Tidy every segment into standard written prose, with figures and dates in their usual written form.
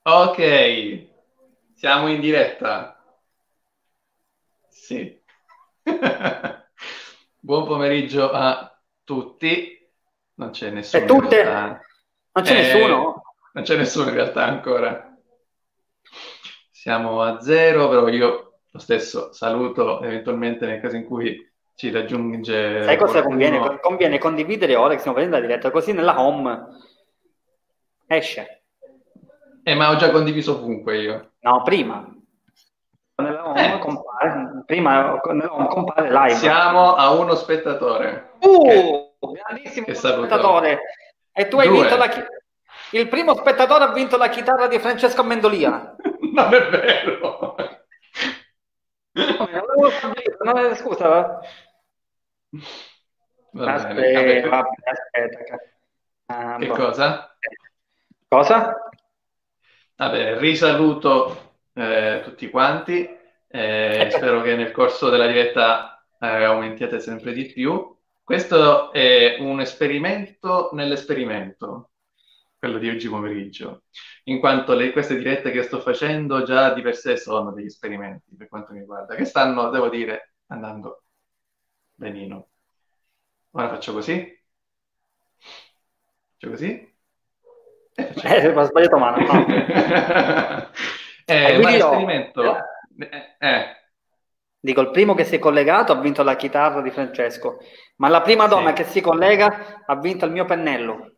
Ok, siamo in diretta. Sì. Buon pomeriggio a tutti. Non c'è E nessuno in tutte? realtà. Non c'è nessuno? Non c'è nessuno in realtà ancora. Siamo a zero, però io lo stesso saluto eventualmente nel caso in cui ci Sai raggiunge cosa conviene? qualcuno. Conviene condividere ora che stiamo facendo la diretta, così nella home esce. Ma ho già condiviso ovunque io. No, prima. Nella home Eh, compare, prima nella home compare live. siamo a uno spettatore che Grandissimo saluto. spettatore. E tu hai vinto Due. Il primo spettatore ha vinto la chitarra di Francesco Mendolia. Non è vero. Come? Non l'avevo capito, scusa. Va bene. Aspetta, vabbè, aspetta. Che Boh. cosa? Cosa? Vabbè, risaluto tutti quanti. Spero che nel corso della diretta aumentiate sempre di più. Questo è un esperimento nell'esperimento, quello di oggi pomeriggio, in quanto queste dirette che sto facendo già di per sé sono degli esperimenti per quanto mi riguarda, che stanno, devo dire, andando benino. Ora faccio così, faccio così e faccio così. Ho sbagliato mano. Ah, ok. Ma Quindi l'esperimento... dico, il primo che si è collegato ha vinto la chitarra di Francesco, ma la prima donna sì. che si collega ha vinto il mio pennello.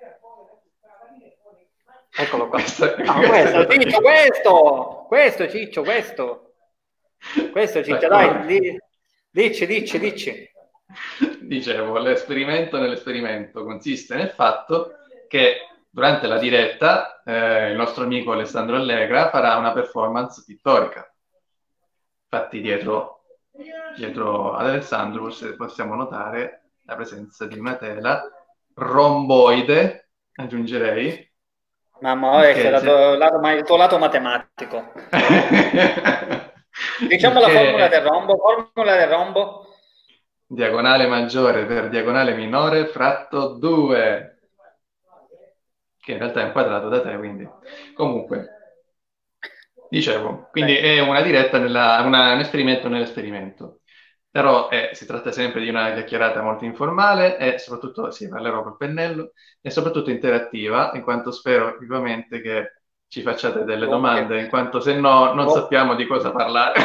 Eccolo qua. No, Questo è questo, dato Ciccio, niente. questo, Ciccio, questo, Ciccio, dai, D'accordo. dici. Dicevo, l'esperimento nell'esperimento consiste nel fatto che durante la diretta il nostro amico Alessandro Allegra farà una performance pittorica. Infatti dietro ad Alessandro possiamo notare la presenza di una tela romboide, aggiungerei, Mamma, questo è che se... il tuo lato matematico. il Diciamo la che formula è del rombo, formula del rombo. diagonale maggiore per diagonale minore fratto 2, che in realtà è un quadrato da 3, quindi comunque, dicevo, quindi è una diretta, un esperimento nell'esperimento. Però si tratta sempre di una chiacchierata molto informale e soprattutto, sì, parlerò col pennello, e soprattutto interattiva, in quanto spero vivamente che ci facciate delle L'uomo che, domande, in quanto se no non l'uomo- sappiamo di cosa parlare.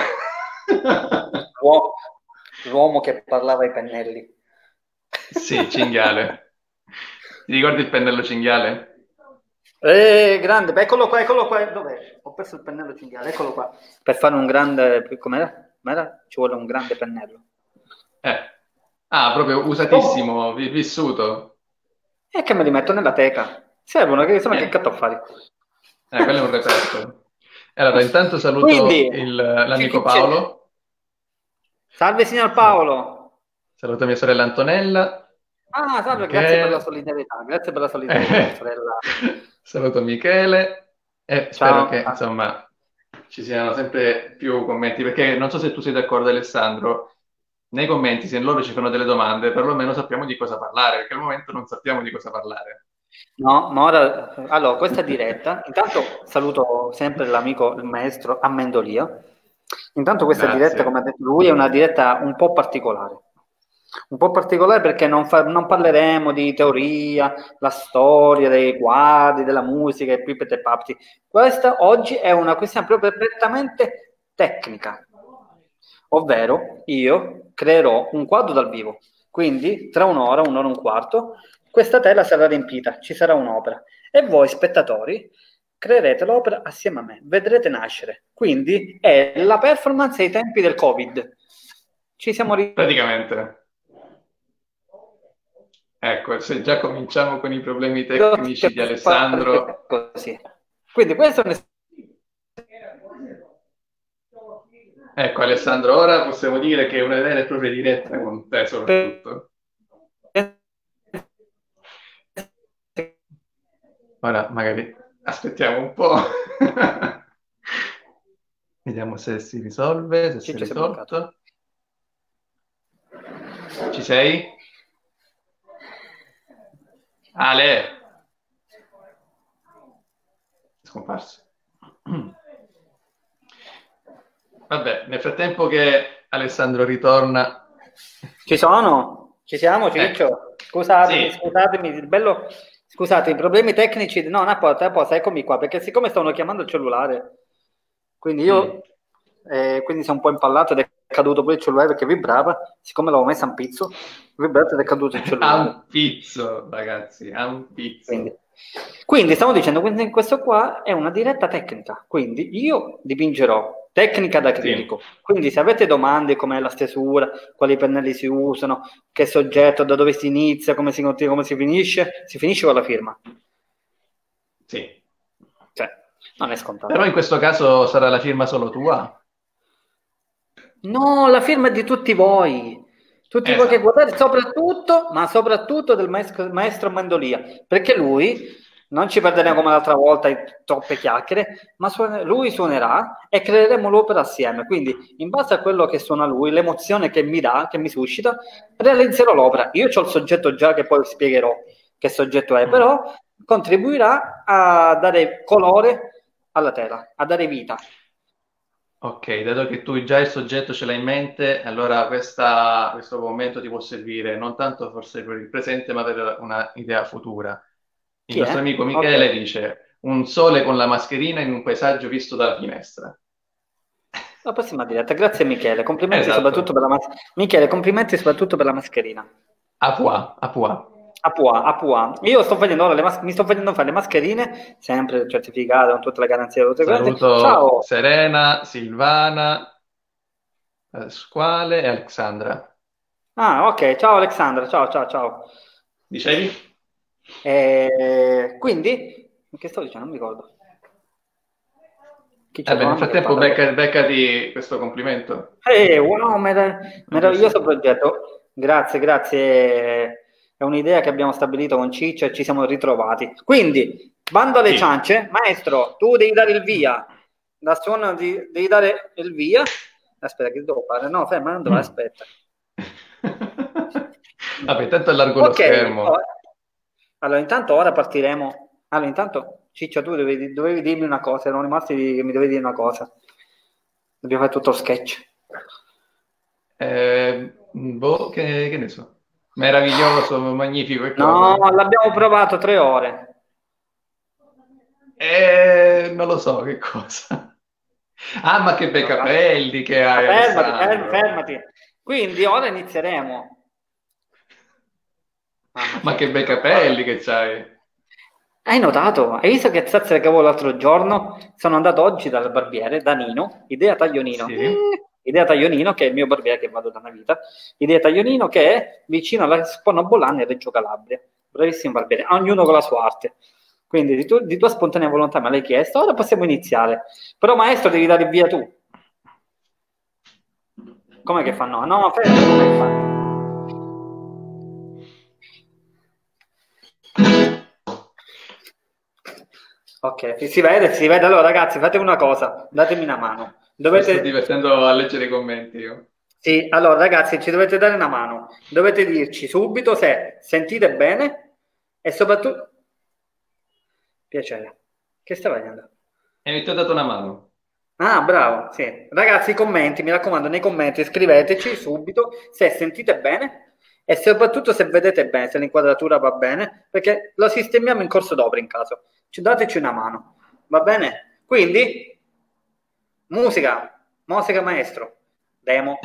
l'uomo- l'uomo che parlava ai pennelli. Sì, cinghiale. Ti ricordi il pennello cinghiale? Grande, beh, eccolo qua, dov'è? Ho perso il pennello cinghiale, eccolo qua. Per fare un grande, com'era? Com'era? Ci vuole un grande pennello. Eh. Ah, proprio Oh, usatissimo, vissuto. e che me li metto nella teca? Servono, che insomma che Eh, cazzo fare? quello è un reperto. Allora, intanto saluto Quindi, ci l'amico dice, Paolo, salve signor saluto, Paolo. saluto mia sorella Antonella, Ah, salve, grazie per la Michele, solidarietà, grazie per la solidarietà, eh, sorella. saluto Michele e spero che, Ciao. insomma, ci siano sempre più commenti, perché non so se tu sei d'accordo, Alessandro, nei commenti, se loro ci fanno delle domande, perlomeno sappiamo di cosa parlare, perché al momento non sappiamo di cosa parlare. No, ma ora, allora, questa diretta, intanto saluto sempre l'amico, il maestro Amendolia. Intanto questa diretta, come Grazie. ha detto lui, è una diretta un po' particolare. Un po' particolare perché non parleremo di teoria, la storia dei quadri, della musica e pipete e papti. Questa oggi è una questione proprio prettamente tecnica, ovvero io creerò un quadro dal vivo. Quindi tra un'ora e un quarto, questa tela sarà riempita, ci sarà un'opera e voi spettatori creerete l'opera assieme a me, vedrete nascere. Quindi è la performance ai tempi del Covid. Ci siamo Praticamente, ecco, se già cominciamo con i problemi ridotti tecnici a di fare Alessandro, così. Quindi questo è un ecco Alessandro, ora possiamo dire che è una vera e propria diretta con te soprattutto. Ora magari aspettiamo un po'. Vediamo se si risolve, se si è Ciccio si è bloccato. risolto. Ci sei? Ale, è scomparso. Vabbè, nel frattempo che Alessandro ritorna... Ci sono? Ci siamo, Ciccio? Ecco. Scusatemi, Sì. scusatemi, il bello... Scusate, i problemi tecnici... No, non è a posto, eccomi qua, perché siccome stavano chiamando il cellulare, quindi io... quindi sono un po' impallato ed è caduto pure il cellulare perché vibrava, siccome l'avevo messo a un pizzo, vibrato ed è caduto il A cellulare. un pizzo, ragazzi, a un pizzo. Quindi stavo dicendo, quindi questo qua è una diretta tecnica, quindi io dipingerò tecnica da critico, quindi se avete domande come la stesura, quali pennelli si usano, che soggetto, da dove si inizia, come si continua, come si finisce con la firma. Sì. Cioè, non è scontato. Però in questo caso sarà la firma solo tua? No, la firma è di tutti voi. Tutti voi che Esatto. guardate, soprattutto del maestro Mandolia, perché lui non ci perderemo come l'altra volta in troppe chiacchiere, ma lui suonerà e creeremo l'opera assieme. Quindi, in base a quello che suona lui, l'emozione che mi dà, che mi suscita, realizzerò l'opera. Io ho il soggetto già che poi spiegherò che soggetto è, però contribuirà a dare colore alla tela, a dare vita. Ok, dato che tu già il soggetto ce l'hai in mente, allora questo commento ti può servire non tanto forse per il presente, ma per una idea futura. Il Chi nostro è? amico Michele Ok. dice un sole con la mascherina in un paesaggio visto dalla finestra. La prossima diretta, grazie Michele, complimenti soprattutto Esatto, per la Michele, complimenti soprattutto per la mascherina. a pois, a pois. A Pua. Io sto facendo ora mi sto facendo fare le mascherine, sempre certificate con tutte le garanzie tutte queste. Saluto Ciao. Serena, Silvana, Pasquale e Alexandra. Ah, ok, ciao Alexandra, ciao. Dicevi? Quindi, che stavo dicendo? Non mi ricordo. Chi c'è Nel mamma che frattempo parla? beccati questo complimento. Wow, meraviglioso progetto. Grazie. È un'idea che abbiamo stabilito con Ciccio e ci siamo ritrovati. Quindi, bando alle Sì. ciance, maestro, tu devi dare il via. Da suono devi dare il via. Aspetta, che devo fare? No, ferma, non devo, aspetta. Vabbè, tanto allargo lo schermo. Allora, intanto ora partiremo. Allora, intanto, Ciccio, tu dovevi dirmi una cosa, erano rimasti che mi dovevi dire una cosa. Dobbiamo fare tutto lo sketch. Che ne so. Meraviglioso, magnifico e No, cosa? l'abbiamo provato 3 ore. Non lo so che cosa. Ah, ma che bei capelli che hai, Alessandro. Fermati. Quindi ora inizieremo. Ma che bei capelli che c'hai. Hai notato? Hai visto che zazzera che avevo l'altro giorno? Sono andato oggi dal barbiere, da Nino, Idea Taglionino. Sì. Idea Taglionino, che è il mio barbiere che vado da una vita. Idea Taglionino che è vicino alla Spona Bologna e Reggio Calabria. Bravissimo barbiere, ognuno con la sua arte. Quindi di tua spontanea volontà me l'hai chiesto, ora possiamo iniziare. Però maestro devi dare via tu. Com'è che fa no? No, fermo, come fa? Ok, si vede. Allora ragazzi, fate una cosa, datemi una mano. Mi sto divertendo a leggere i commenti io. Sì, allora ragazzi, ci dovete dare una mano. Dovete dirci subito se sentite bene e soprattutto... Piacere. Che stai facendo? E ti ho dato una mano. Ah, bravo, sì. Ragazzi, i commenti, mi raccomando, nei commenti scriveteci subito se sentite bene e soprattutto se vedete bene, se l'inquadratura va bene, perché lo sistemiamo in corso d'opera in caso. Dateci una mano, va bene? Quindi, musica maestro, demo.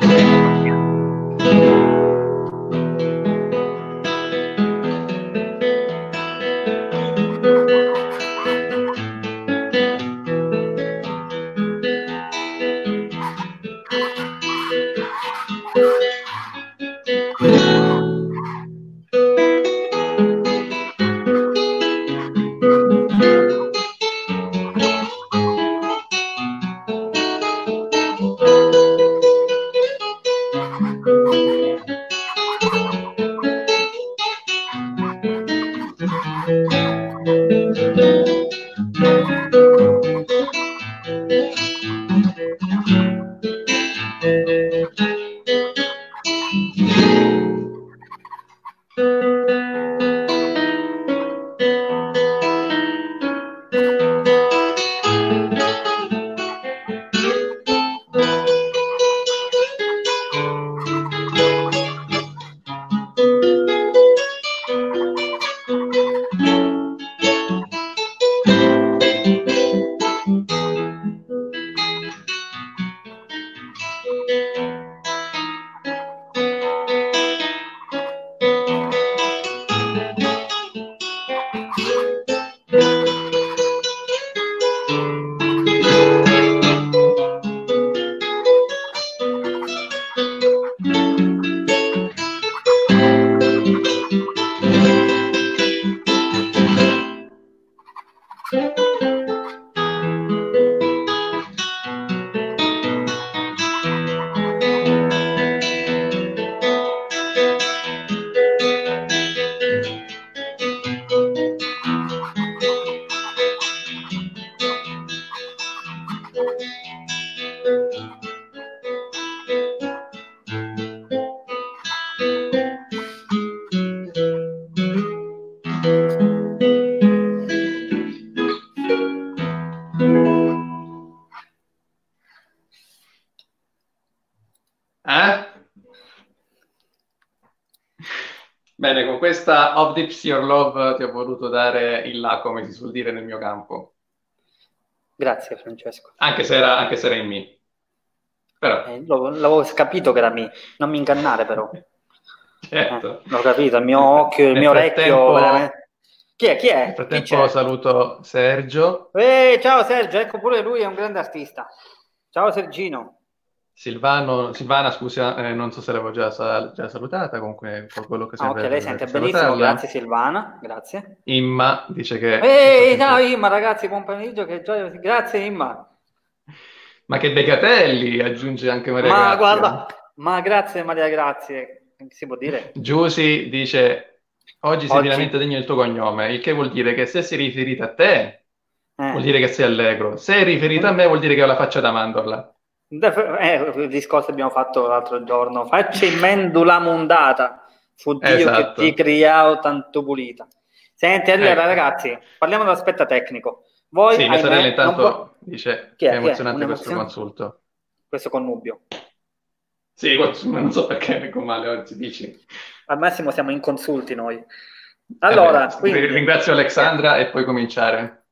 Bene, con questa Of Deeps Your Love ti ho voluto dare il là, come si suol dire nel mio campo. Grazie Francesco. Anche se era in me. Però. L'avevo capito che era me, non mi ingannare però. Certo. L'ho capito, il mio occhio, il mio orecchio. Veramente. Chi è? Nel frattempo saluto Sergio. Ciao Sergio, ecco pure lui è un grande artista. Ciao Sergino. Silvana, scusa, non so se l'avevo già salutata, comunque quello che serve. Ok, lei sente benissimo, grazie Silvana, grazie. Imma dice che... ciao Imma ragazzi, buon pomeriggio, che gioia, grazie Imma. Ma che dei capelli, aggiunge anche Maria Grazia. Ma guarda, ma grazie Maria Grazie, si può dire? Giusy dice, oggi sei finalmente degno del tuo cognome, il che vuol dire che se sei riferita a te, vuol dire che sei allegro, se è riferita a me vuol dire che ho la faccia da mandorla. Il discorso abbiamo fatto l'altro giorno, faccia in mendula mondata, fu Dio esatto. che ti criavo tanto pulita. Senti, allora ragazzi, parliamo dell'aspetto tecnico. Voi, sì, mia sorella intanto dice che è emozionante questo consulto. Questo connubio. Sì, non so perché vengo male oggi, dici. Al massimo siamo inconsulti noi. Allora, quindi... ringrazio Alexandra e puoi cominciare.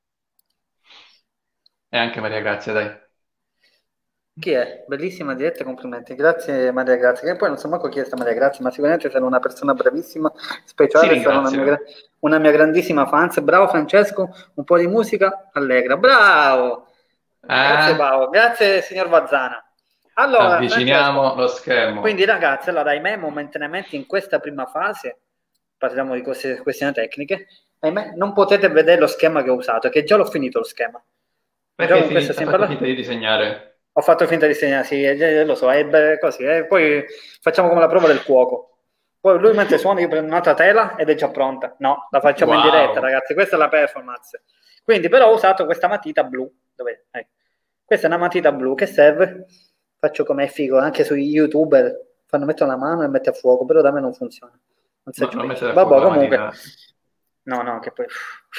E anche Maria Grazia, dai. Chi è? Bellissima diretta, complimenti. Grazie Maria Grazia. Che poi non so manco chi è sta Maria Grazia, ma sicuramente sei una persona bravissima, speciale, sarà una mia grandissima fan. Bravo Francesco, un po' di musica allegra. Bravo! Grazie Paolo, grazie signor Vazzana. Allora, avviciniamo Francesco, lo schermo. Quindi ragazzi, allora ahimè momentaneamente in questa prima fase, parliamo di questioni tecniche, ahimè non potete vedere lo schema che ho usato, che già l'ho finito lo schema. Perché hai fatto finta di disegnare? Ho fatto finta di disegnare, sì, lo so, è così. Poi facciamo come la prova del cuoco. Poi lui mentre suona, io prendo un'altra tela ed è già pronta. No, la facciamo in diretta, ragazzi. Questa è la performance. Quindi, però, ho usato questa matita blu. Dov'è? Questa è una matita blu che serve. Faccio come è figo, anche sui YouTuber fanno mettere la mano e mette a fuoco, però da me non funziona. Non vabbè, comunque. No, che poi.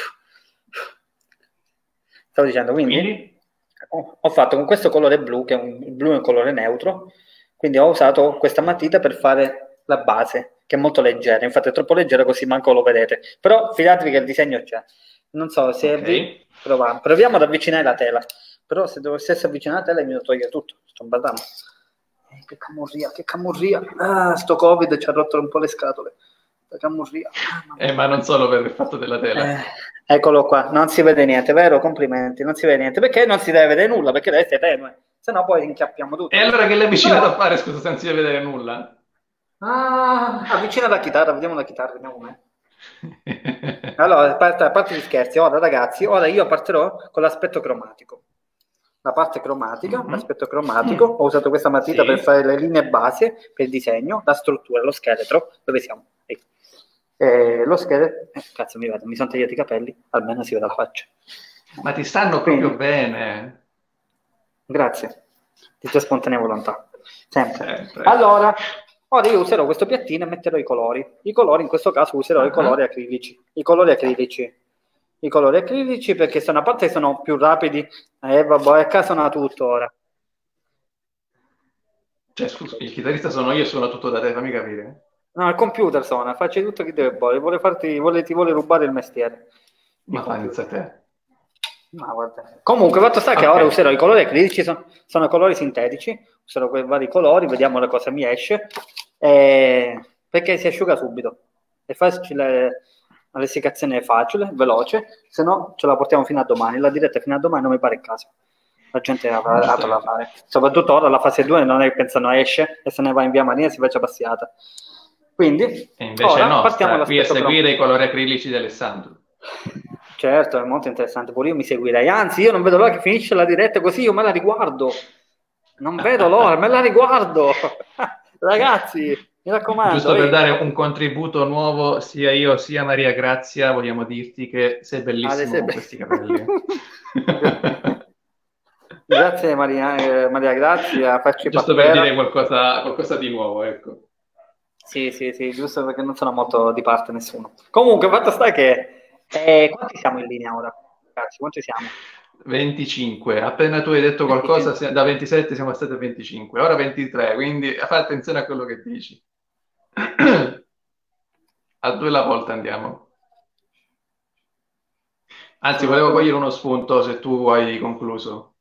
Stavo dicendo, quindi? Ho fatto con questo colore blu, che il blu è un colore neutro, quindi ho usato questa matita per fare la base, che è molto leggera, infatti è troppo leggera così manco lo vedete, però fidatevi che il disegno c'è. Non so se proviamo ad avvicinare la tela, però se dovessi avvicinare la tela mi devo togliere tutto, sto badando. Che camurria, sto Covid ci ha rotto un po' le scatole. Camurria. Ma non solo per il fatto della tela. Eccolo qua, non si vede niente, vero? Complimenti, non si vede niente. Perché non si deve vedere nulla? Perché deve essere tenue, se no poi inchiappiamo tutto. E allora che l'hai avvicinato a fare, scusa, senza vedere nulla? Avvicina la chitarra, vediamo la chitarra, vediamo com'è. Allora, a parte gli scherzi, ragazzi, io partirò con l'aspetto cromatico. La parte cromatica, l'aspetto cromatico, ho usato questa matita per fare le linee base per il disegno, la struttura, lo scheletro, dove siamo? Lo scheletro, cazzo mi sono tagliati i capelli, almeno si vede la faccia. Ma ti stanno proprio bene. Grazie, di tua spontanea volontà, sempre. Allora, ora io userò questo piattino e metterò i colori. I colori, in questo caso userò i colori acrilici. I colori acrilici perché a parte sono più rapidi, vabbè, a casa suona tutto ora. Cioè, scusa, il chitarrista sono io e suono tutto da te, fammi capire. No, il computer suona, facci tutto che deve ti vuole rubare il mestiere. Ma fa inizia te. No, guarda. Comunque, fatto sta che ora userò i colori acrilici, sono colori sintetici, userò quei vari colori, vediamo cosa mi esce, perché si asciuga subito. È facile, l'essicazione è facile, veloce, se no ce la portiamo fino a domani, la diretta fino a domani non mi pare il caso. La gente avrà altro da fare. Soprattutto ora la fase 2 non è che pensano esce e se ne va in via Maria e si faccia passata. Quindi, e invece no, qui a seguire i colori acrilici di Alessandro. Certo, è molto interessante, pure io mi seguirei, anzi io non vedo l'ora che finisce la diretta così io me la riguardo, non vedo l'ora, me la riguardo, ragazzi, mi raccomando, Giusto per ehi. dare un contributo nuovo, sia io sia Maria Grazia, vogliamo dirti che sei Ad bellissimo con esempio. questi capelli. Grazie Maria, Maria Grazia, facci Giusto per pappera. dire qualcosa di nuovo, ecco. Sì, sì, sì, giusto perché non sono molto di parte nessuno. Comunque, fatto sta che... quanti siamo in linea ora? Ragazzi, quanti siamo? 25, appena tu hai detto qualcosa, 25. da 27 siamo stati a 25, ora 23, quindi fai attenzione a quello che dici. A due alla volta andiamo. Anzi, Sono... volevo cogliere uno spunto se tu hai concluso.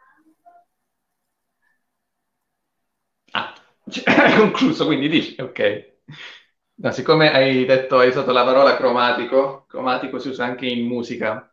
Ah, hai concluso, quindi dici, ok. No, siccome hai usato la parola cromatico, cromatico si usa anche in musica.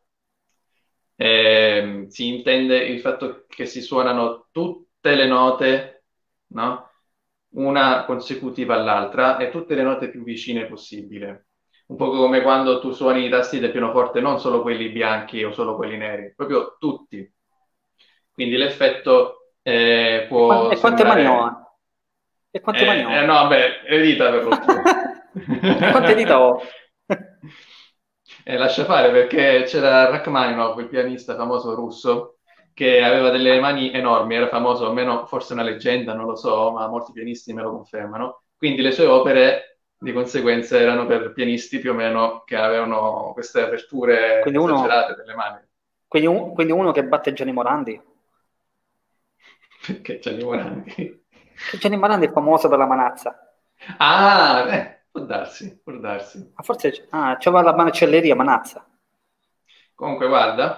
Si intende il fatto che si suonano tutte le note, no? Una consecutiva all'altra e tutte le note più vicine possibile. Un po' come quando tu suoni i tasti del pianoforte, non solo quelli bianchi o solo quelli neri, proprio tutti. Quindi l'effetto può E quante mani ho? sembrare... E quante mani ho? no, beh, le dita per lo più. E quante dita ho? Lascia fare perché c'era Rachmaninoff, il pianista famoso russo, che aveva delle mani enormi, era famoso, almeno forse una leggenda, non lo so, ma molti pianisti me lo confermano. Quindi le sue opere di conseguenza erano per pianisti più o meno che avevano queste aperture Quindi uno, esagerate delle mani. quindi uno che batte Gianni Morandi. Perché Gianni Morandi? Che Gianni Morandi è famoso per la manazza. Ah, può darsi, può darsi. Ma forse... Ah, c'aveva la macelleria Manazza. Comunque, guarda.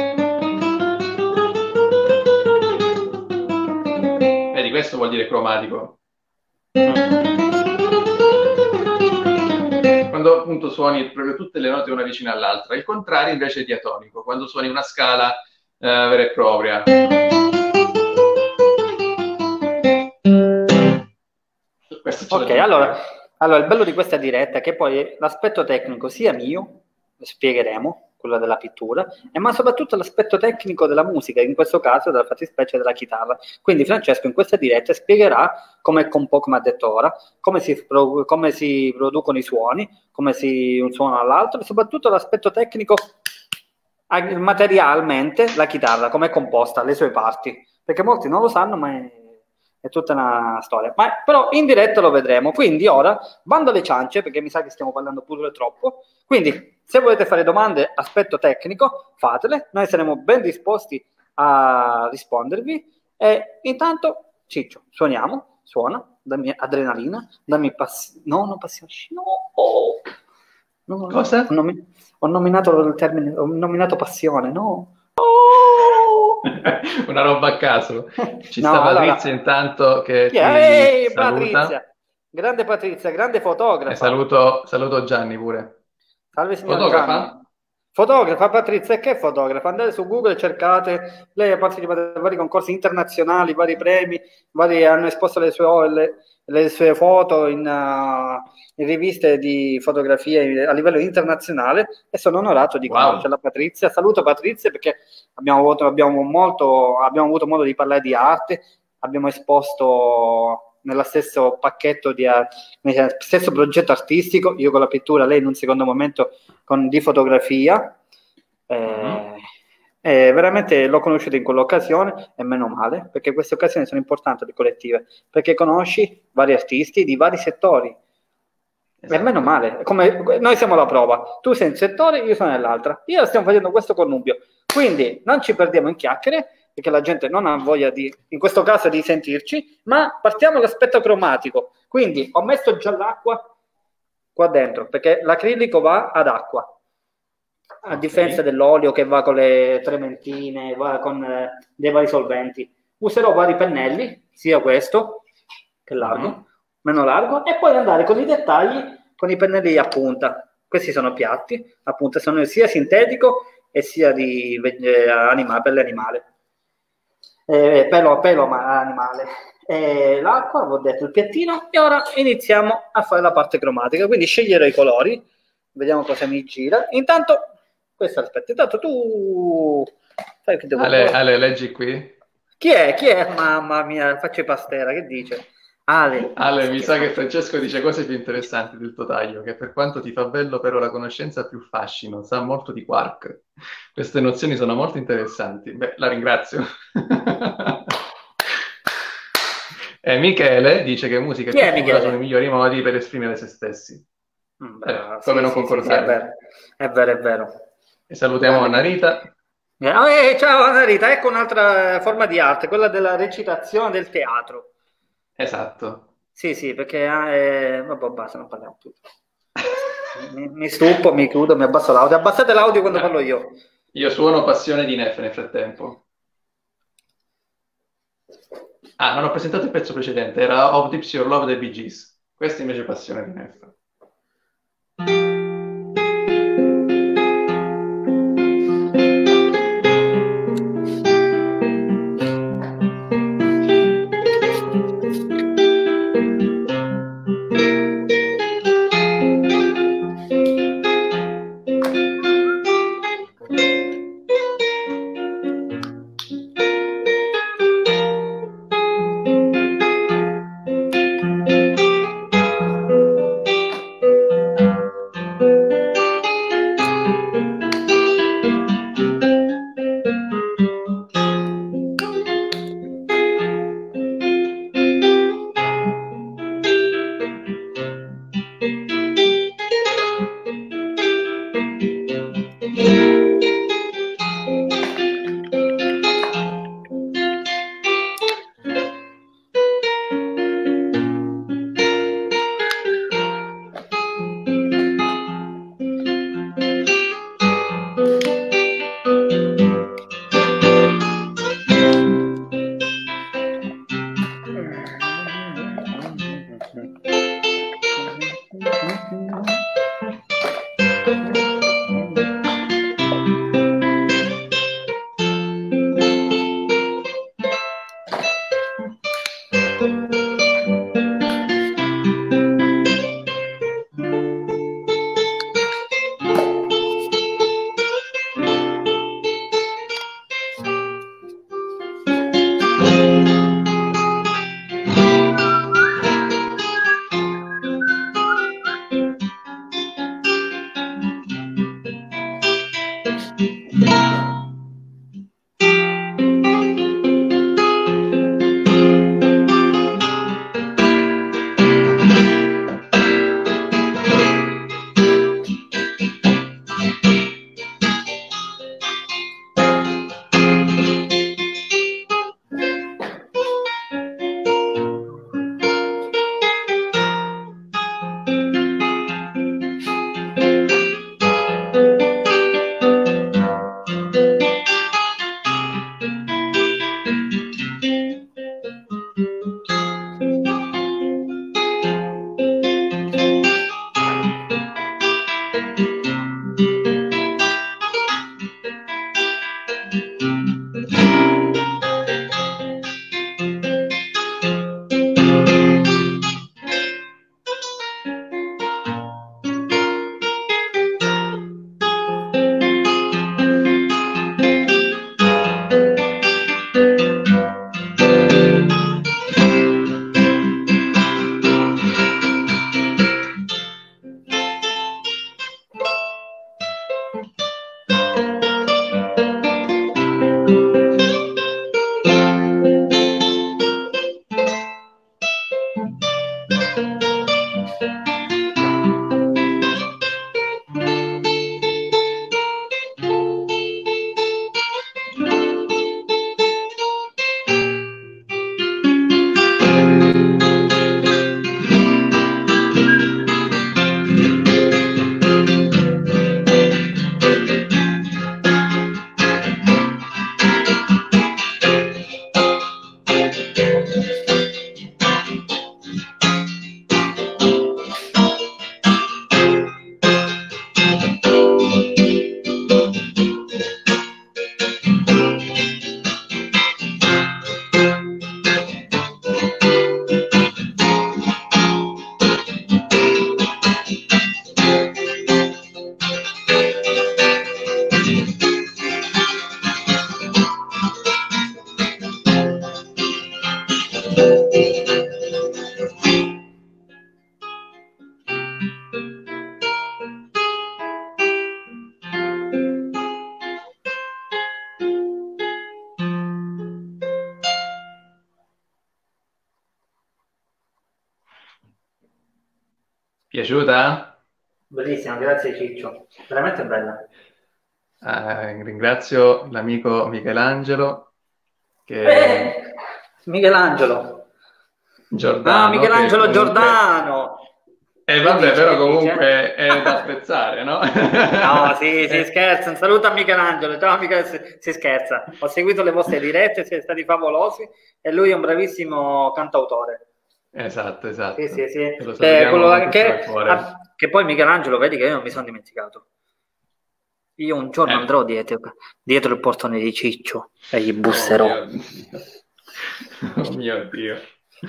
Vedi, questo vuol dire cromatico. Quando appunto suoni proprio tutte le note una vicina all'altra. Il contrario invece è diatonico, quando suoni una scala vera e propria. Questo ce Ok, l'ho anch'io. allora il bello di questa diretta è che poi l'aspetto tecnico sia mio, lo spiegheremo, quello della pittura, ma soprattutto l'aspetto tecnico della musica, in questo caso della fattispecie della chitarra. Quindi Francesco in questa diretta spiegherà come, come ha detto ora, come si producono i suoni, come si un suono all'altro, e soprattutto l'aspetto tecnico materialmente, la chitarra, come è composta, le sue parti, perché molti non lo sanno, ma è tutta una storia. Ma però in diretta lo vedremo. Quindi ora bando alle ciance, perché mi sa che stiamo parlando pure troppo. Quindi, se volete fare domande, aspetto tecnico, fatele. Noi saremo ben disposti a rispondervi. E intanto, Ciccio, suoniamo, suona, dammi adrenalina, dammi passione. No, non passione. No, oh. No, Cosa? ho nominato il termine, ho nominato passione, no? Una roba a caso. Ci sta No, Patrizia allora, intanto che chi è? ti Ehi, saluta. Patrizia, grande E fotografa. saluto Gianni pure. Salve signor Gianni. Fotografa? Fotografa Patrizia, e che fotografa? Andate su Google e cercate, lei ha partecipato a vari concorsi internazionali, vari premi, hanno esposto le sue foto in riviste di fotografia a livello internazionale e sono onorato di Wow. conoscerla Patrizia. Saluto Patrizia perché abbiamo avuto modo di parlare di arte, abbiamo esposto nello stesso pacchetto nello stesso progetto artistico, io con la pittura, lei in un secondo momento di fotografia. Veramente l'ho conosciuto in quell'occasione e meno male, perché queste occasioni sono importanti le collettive, perché conosci vari artisti di vari settori. E meno Esatto. male, come noi siamo alla prova, tu sei in un settore, io sono nell'altra. Io stiamo facendo questo connubio. Quindi non ci perdiamo in chiacchiere, perché la gente non ha voglia in questo caso di sentirci, ma partiamo dall'aspetto cromatico. Quindi ho messo già l'acqua qua dentro, perché l'acrilico va ad acqua, a differenza Ok. dell'olio che va con le trementine, va con dei vari solventi. Userò vari pennelli, sia questo che Mhm. largo, meno largo, e poi andare con i dettagli con i pennelli a punta. Questi sono piatti, appunto, sono sia sintetico e sia di pelle animale. Pelo a pelo ma animale. L'acqua, avevo detto il piattino, e ora iniziamo a fare la parte cromatica. Quindi sceglierò i colori, vediamo cosa mi gira. Intanto Questo aspetta. Intanto tu sai che devo Ale, leggi qui. Chi è? Chi è? Mamma mia, faccio i pastera, che dice? Ale, mi sa che Francesco dice cose più interessanti del tuo taglio, che per quanto ti fa bello, però la conoscenza ha più fascino, sa molto di quark. Queste nozioni sono molto interessanti. Beh, la ringrazio. E Michele dice che musica e Chi è pittura sono Michele? i migliori modi per esprimere se stessi. Come Sì, non sì, sì, sì, è concordare. vero, è vero, è vero. E salutiamo Grande Annarita. ciao Annarita, ecco un'altra forma di arte, quella della recitazione del teatro. Esatto. Sì, sì, perché vabbè, basta, non parliamo più. Mi stupo, mi chiudo, mi abbasso l'audio. Abbassate l'audio quando parlo io. Io suono Passione di Neff nel frattempo. Ah, non ho presentato il pezzo precedente, era Of Deeps Your Love dei Bee Gees. Questa invece è Passione di Neff. Piaciuta? Bellissima, grazie Ciccio, veramente bella. Ringrazio l'amico Michelangelo, che Eh, Michelangelo. Ah, Giordano, che Michelangelo comunque... Giordano. E Che vabbè, dici, però che dice? comunque è da apprezzare, no? No, sì, si Eh, scherza. Un saluto a Michelangelo. Ciao, si scherza. Ho seguito le vostre dirette, siete stati favolosi e lui è un bravissimo cantautore. esatto, Sì, sì, esatto. sì. E lo Che, salutiamo quello con tutto il che, cuore. che poi Michelangelo, vedi che io non mi sono dimenticato. Io un giorno Eh, andrò dietro il portone di Ciccio e gli oh busserò. mio Dio. Oh mio Dio.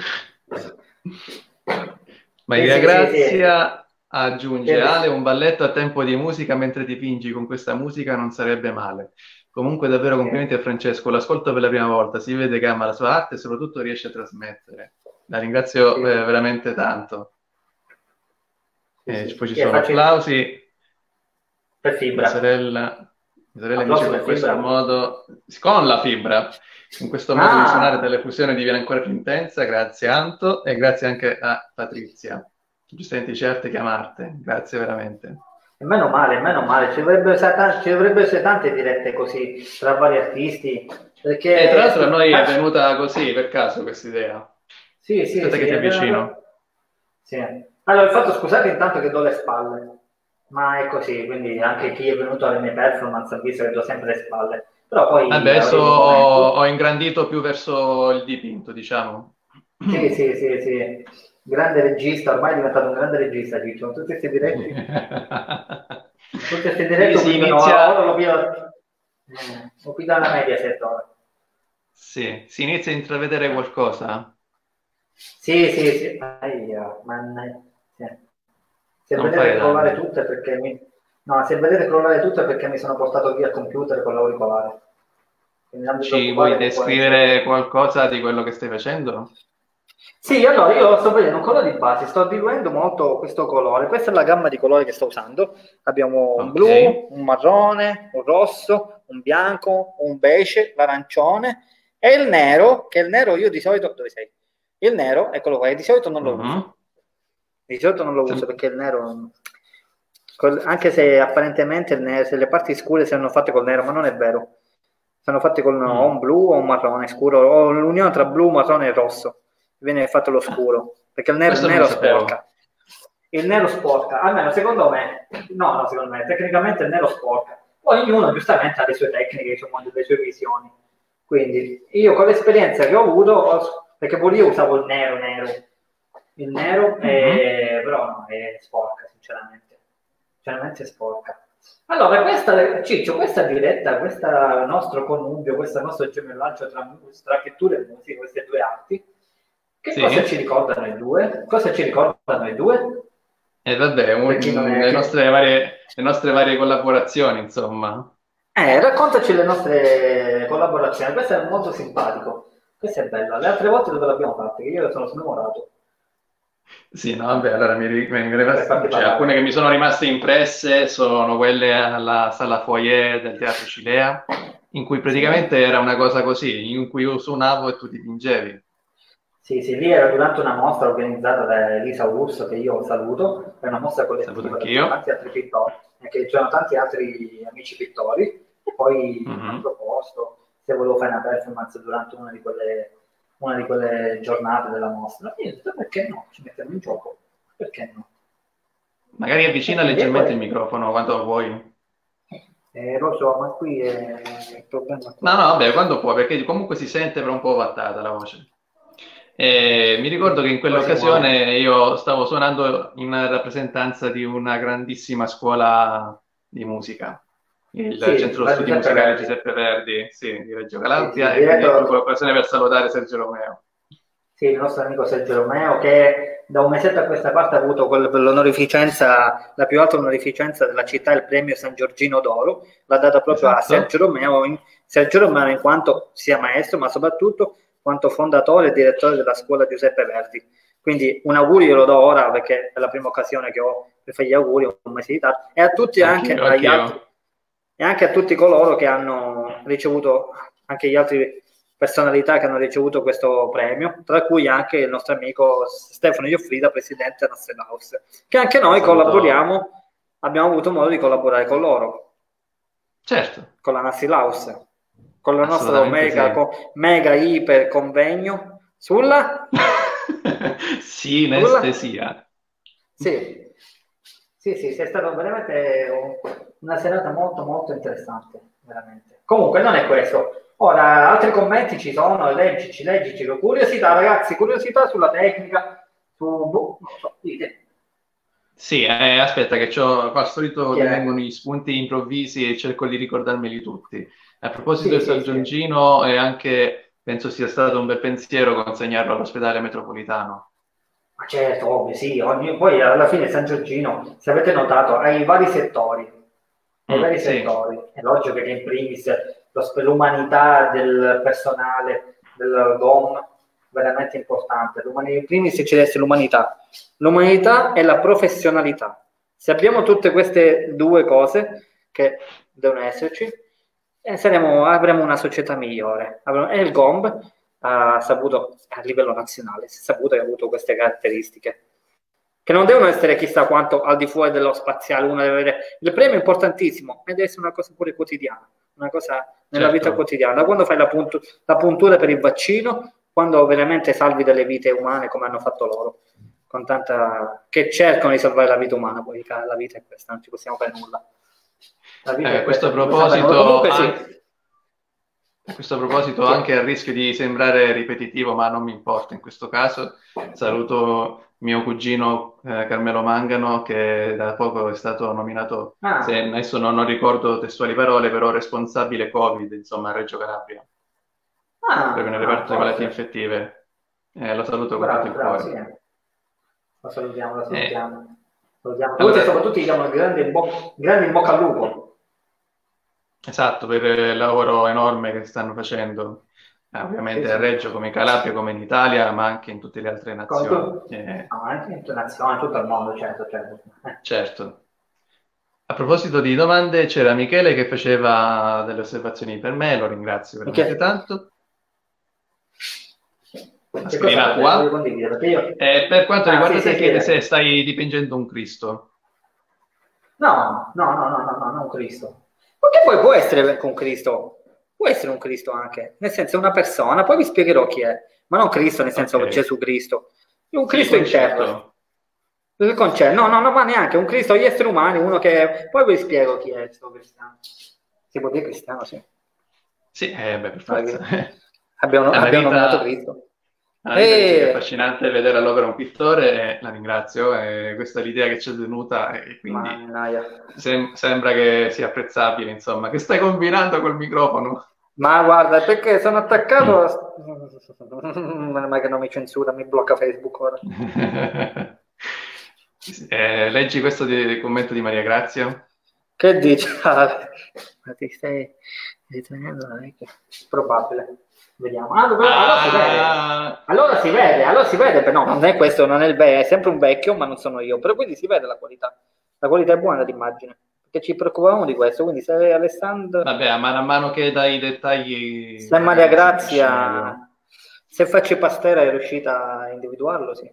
Sì, Maria sì, sì, sì. Grazia aggiunge: Sì, Ale, un balletto a tempo di musica mentre dipingi con questa musica non sarebbe male. Comunque, davvero sì, complimenti a Francesco. L'ascolto per la prima volta, si vede che ama la sua arte e soprattutto riesce a trasmettere. La ringrazio sì, veramente tanto. sì, sì. Poi ci Sì, sono applausi. per Mia fibra. sorella, mia sorella mi dice Applausi con per questo fibra. modo, con la fibra, in questo modo di suonare Ah, delle fusioni diviene ancora più intensa. Grazie Anto e grazie anche a Patrizia, che giustamente dice arte chiamarte. Grazie veramente. e meno male, meno male. Ci dovrebbero essere tante dirette così tra vari artisti, E tra perché l'altro a noi è venuta così per caso questa idea. sì, sì, Aspetta che sì, ti è avvicino. vero. Sì. Allora, il fatto, scusate intanto che do le spalle, ma è così, quindi anche chi è venuto alle mie performance ha visto che do sempre le spalle, però Vabbè, poi adesso avremo momenti. ho ingrandito più verso il dipinto, diciamo. Sì, sì, sì, sì. Grande regista, ormai è diventato un grande regista, Ciccio. Tutti questi Quindi diretti si occupano, ora inizia, lo guida la Mediaset ora. sì, si inizia a intravedere qualcosa. Sì, sì, sì. Aia, mannaggia. Sì. Se Non fare vedete crollare danni. tutte perché mi... No, se vedete crollare tutte è perché mi sono portato via il computer con l'auricolare. Quindi non vi Ci vuoi preoccupate che può descrivere essere... qualcosa di quello che stai facendo? Sì, allora io sto vedendo un colore di base, sto diluendo molto questo colore. Questa è la gamma di colori che sto usando. Abbiamo un Ok. blu, un marrone, un rosso, un bianco, un beige, l'arancione e il nero, che il nero io di solito... Dove sei? Il nero, eccolo qua, e di solito non lo Mhm. uso. Di solito non lo uso Sem- perché il nero... Anche se apparentemente se le parti scure sono fatte col nero, ma non è vero. Sono fatte con o mm. un blu o un marrone scuro, o l'unione tra blu, marrone e rosso. Viene fatto lo Ah, scuro, perché il questo non lo nero sapevo. sporca. Il nero sporca, almeno secondo me, no, no, secondo me, tecnicamente il nero sporca. Poi ognuno giustamente ha le sue tecniche, insomma, le sue visioni. Quindi io con l'esperienza che ho avuto, perché pure io usavo il nero, Mhm. però no, è sporca, sinceramente. Sinceramente è sporca. Allora, questa, Ciccio, questa diretta, questo nostro connubio, questo nostro gemellaggio tra pittura e musica, queste due arti, che cosa ci Sì. ricordano i due? Cosa ci ricordano i due? E vabbè, Per chi non è... le nostre varie collaborazioni, insomma. Raccontaci le nostre collaborazioni, questo è molto simpatico, questo è bello. Le altre volte dove l'abbiamo fatta? Che io sono smemorato, Sì, no, vabbè, allora per farti cioè, alcune che parlare. mi sono rimaste impresse sono quelle alla sala foyer del Teatro Cilea, in cui Sì? praticamente era una cosa così, in cui io suonavo e tu dipingevi. Sì, sì, lì era durante una mostra organizzata da Elisa Urso, che io saluto, è una mostra Saluto collettiva dove c'erano anch'io. tanti altri pittori, e che c'erano tanti altri amici pittori, e poi mi hanno Mhm. proposto se volevo fare una performance durante una di quelle giornate della mostra. E io ho detto, perché no? Ci mettiamo in gioco, perché no? Magari E avvicina quindi, e leggermente poi, il microfono quando vuoi. lo so, ma qui è il problema No, qua. no, vabbè, quando puoi, perché comunque si sente per un po' ovattata la voce. E mi ricordo che in Poi si muove. quell'occasione io stavo suonando in rappresentanza di una grandissima scuola di musica, il Sì, Centro la Studi Giuseppe Musicali Verdi. Giuseppe Verdi, sì, di Reggio Sì, sì, Calabria, e quindi colgo diretto. l'occasione per salutare Sergio Romeo. Sì, il nostro amico Sergio Romeo che da un mesetto a questa parte ha avuto l'onorificenza, la più alta onorificenza della città, il premio San Giorgino d'Oro, l'ha data proprio a Sergio Esatto. Romeo, Sergio Romeo in quanto sia maestro, ma soprattutto quanto fondatore e direttore della scuola Giuseppe Verdi. Quindi un augurio lo do ora perché è la prima occasione che ho per fare gli auguri, un mese di tardi, e a tutti anche Anch'io, agli altri anch'io. e anche a tutti coloro che hanno ricevuto anche gli altri personalità che hanno ricevuto questo premio, tra cui anche il nostro amico Stefano Ioffrida, presidente della Nassel House, che anche noi collaboriamo, abbiamo avuto modo di collaborare con loro. Certo. Con la Nassel House, con il nostro mega iper convegno sulla sinestesia. Sì, è stato veramente una serata molto molto interessante, veramente. Comunque non è questo. Ora, altri commenti ci sono, leggici, curiosità ragazzi, curiosità sulla tecnica, non so, dite. Sì, aspetta che qua al solito mi vengono gli spunti improvvisi e cerco di ricordarmeli tutti. A proposito del San Giorgino, e anche penso sia stato un bel pensiero consegnarlo all'ospedale metropolitano. Ma certo, ovvio, sì. Poi alla fine San Giorgino, se avete notato, ha i vari settori. Settori. È logico che in primis l'umanità del personale del GOM veramente importante. In primis ci deve essere l'umanità e la professionalità. Se abbiamo tutte queste due cose che devono esserci, avremo una società migliore. E il GOM ha saputo, a livello nazionale, si è saputo che ha avuto queste caratteristiche, che non devono essere chissà quanto al di fuori dello spaziale. Uno deve avere il premio è importantissimo, ma deve essere una cosa pure quotidiana, una cosa nella vita quotidiana. Da quando fai la puntura per il vaccino, quando veramente salvi delle vite umane come hanno fatto loro, con che cercano di salvare la vita umana, poi la vita è questa, non ci possiamo fare nulla. Questo proposito, a questo proposito, anche a rischio di sembrare ripetitivo, ma non mi importa in questo caso, saluto mio cugino Carmelo Mangano, che da poco è stato nominato, adesso non ricordo testuali parole, però responsabile Covid, insomma, a Reggio Calabria, proprio nel reparto di malattie infettive. Lo saluto con tutto il cuore. Sì. Lo salutiamo. Allora, soprattutto gli diamo un grande in bocca al lupo. Esatto, per il lavoro enorme che stanno facendo, ovviamente a Reggio come in Calabria, come in Italia, ma anche in tutte le altre nazioni. Anche in nazioni, tutto il mondo, certo. Certo. A proposito di domande, c'era Michele che faceva delle osservazioni per me, lo ringrazio veramente tanto. Per quanto riguarda te, chiede se stai dipingendo un Cristo. No, un Cristo. Perché poi può essere un Cristo, può essere un Cristo anche, nel senso una persona, poi vi spiegherò chi è, ma non Cristo nel senso Gesù Cristo, un Cristo interno. Il concetto, no, ma neanche un Cristo, gli esseri umani, uno che, poi vi spiego chi è questo cristiano. Si può dire cristiano, sì. Sì, per forza. Abbiamo nominato Cristo. È affascinante vedere all'opera un pittore, la ringrazio, questa è l'idea che ci è venuta e quindi sembra che sia apprezzabile, insomma. Che stai combinando col microfono? Ma guarda, perché sono attaccato ma che non mi censura, mi blocca Facebook ora. Leggi questo commento di Maria Grazia? Che dici? Ma ti stai ritenendo? Probabile. Vediamo. Allora si vede, però no, non è questo, non è è sempre un vecchio, ma non sono io, però quindi si vede la qualità. La qualità è buona dell'immagine, perché ci preoccupavamo di questo, quindi se Alessandro... Vabbè, a mano che dai i dettagli... Se Maria Grazia, se Facci Pastera è riuscita a individuarlo, sì.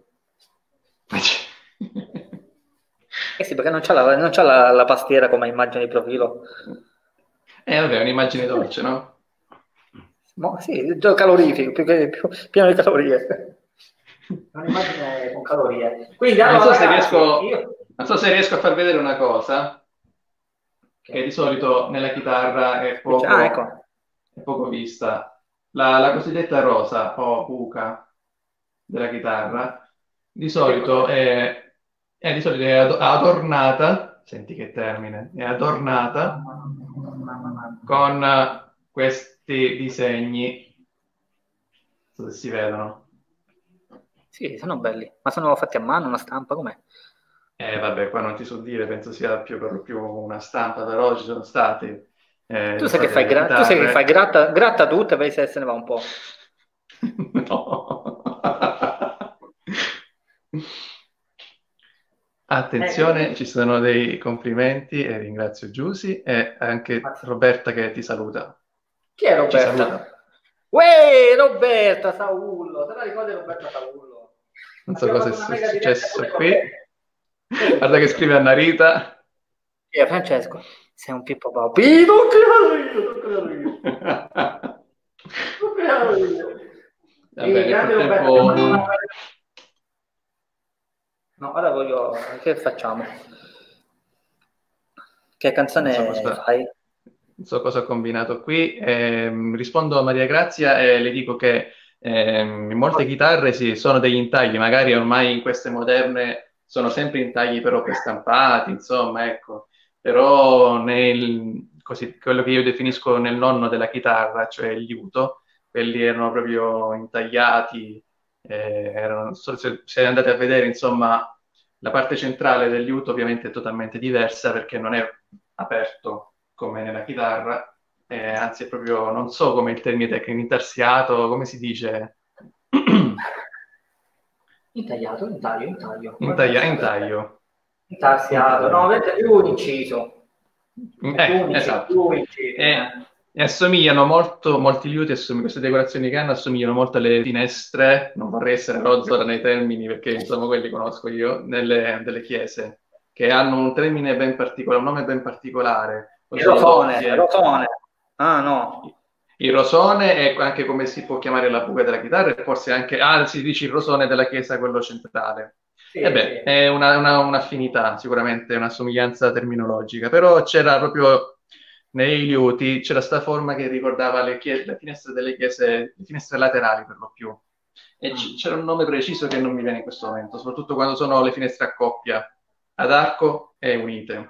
Sì, perché non c'ha la pastiera come immagine di profilo. Vabbè, è un'immagine dolce, no? Sì, calorifico, più pieno di calorie. Un'immagine con calorie. Quindi, non so se riesco a far vedere una cosa che di solito nella chitarra è poco vista. La cosiddetta rosa o buca della chitarra di solito è adornata, senti che termine, è adornata con questi disegni, non so se si vedono. Sì, sono belli, ma sono fatti a mano, una stampa, com'è? Vabbè, qua non ti so dire, penso sia più una stampa, però ci sono stati. Tu sai che fai, gratta tutte, vedi se ne va un po'. No. Attenzione, ci sono dei complimenti e ringrazio Giusy e anche Roberta che ti saluta. Chi è Roberta? Uè, Roberta Saullo, te la ricordi Roberta Saullo? Non so Abbiamo cosa fatto una è mega diretta successo pure con qui. lei. Guarda che scrive Anna Rita. Francesco, sei un Pippo Baudo. Non credo io. Va bene, nel Grande Roberta, frattempo... no, ora voglio... Che facciamo? Che Non so canzone cosa, fai? non so cosa ho combinato qui. Rispondo a Maria Grazia e le dico che in molte chitarre sì, sono degli intagli, magari ormai in queste moderne sono sempre intagli però prestampati, insomma, ecco. Però così, quello che io definisco nel nonno della chitarra, cioè il liuto, quelli erano proprio intagliati, se andate a vedere, insomma, la parte centrale del liuto ovviamente è totalmente diversa perché non è aperto come nella chitarra, anzi è proprio, non so come il termine tecnico, intarsiato, come si dice? Intagliato, intaglio. Intaglio. Intarsiato, no, Intaglio. è più un inciso. È Esatto. più un inciso. E assomigliano molto, molti liuti, queste decorazioni che hanno assomigliano molto alle finestre, non vorrei essere rozzo nei termini perché insomma quelli conosco io, delle chiese, che hanno un termine ben particolare, un nome ben particolare, Il sono doppie. rosone. Ah, no. Il rosone è anche come si può chiamare la buca della chitarra e forse anche, si dice il rosone della chiesa, quello centrale. Sì, E beh, sì. è un'affinità, sicuramente una somiglianza terminologica, però c'era proprio nei liuti, c'era sta forma che ricordava le finestre delle chiese, le finestre laterali per lo più. E c'era un nome preciso che non mi viene in questo momento, soprattutto quando sono le finestre a coppia, ad arco e unite.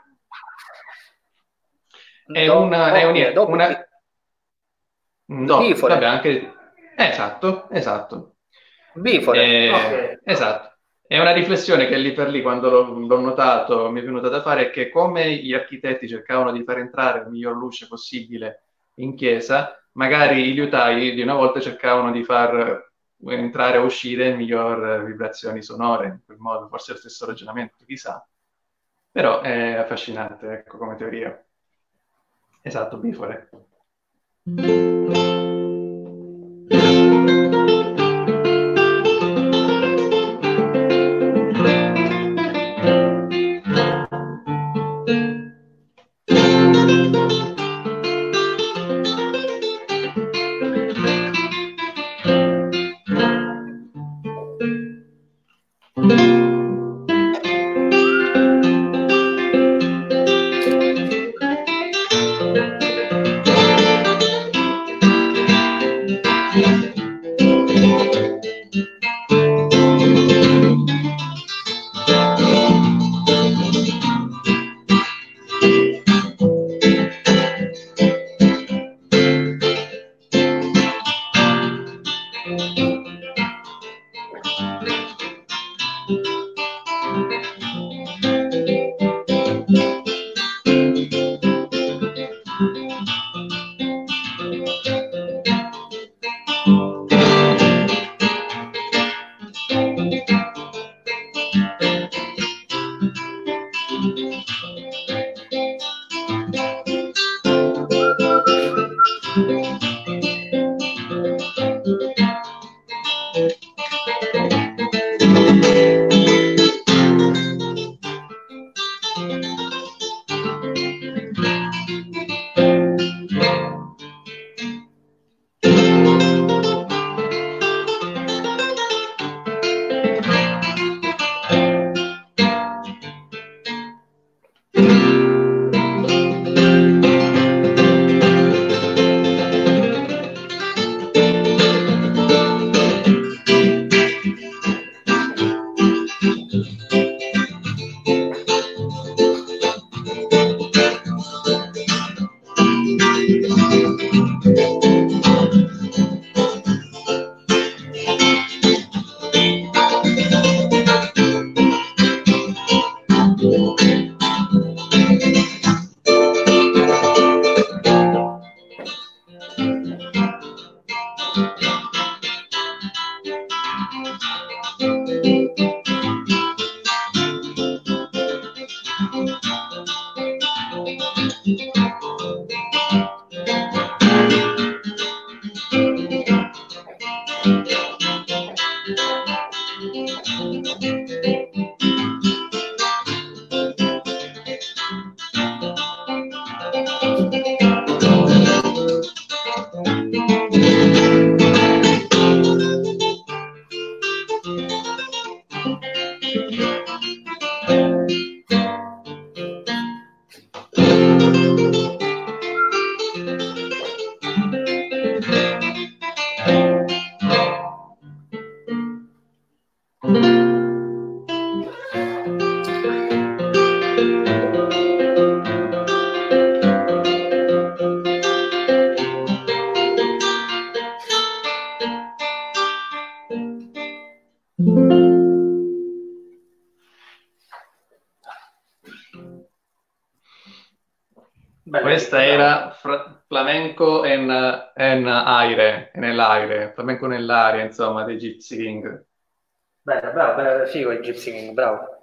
È Doppie. No, Bifore. vabbè, anche... Esatto, esatto. Bifore. Ok. Esatto. È una riflessione che lì per lì, quando l'ho notato, mi è venuta da fare, è che come gli architetti cercavano di far entrare la miglior luce possibile in chiesa, magari i liutai di una volta cercavano di far entrare o uscire miglior vibrazioni sonore, in quel modo, forse è lo stesso ragionamento, chissà. Però è affascinante, ecco, come teoria. Esatto, bifore. Questa era flamenco nell'aire, flamenco nell'aria, insomma, dei Gypsy King. Bene, bravo, bene, figo il Gypsy King, bravo.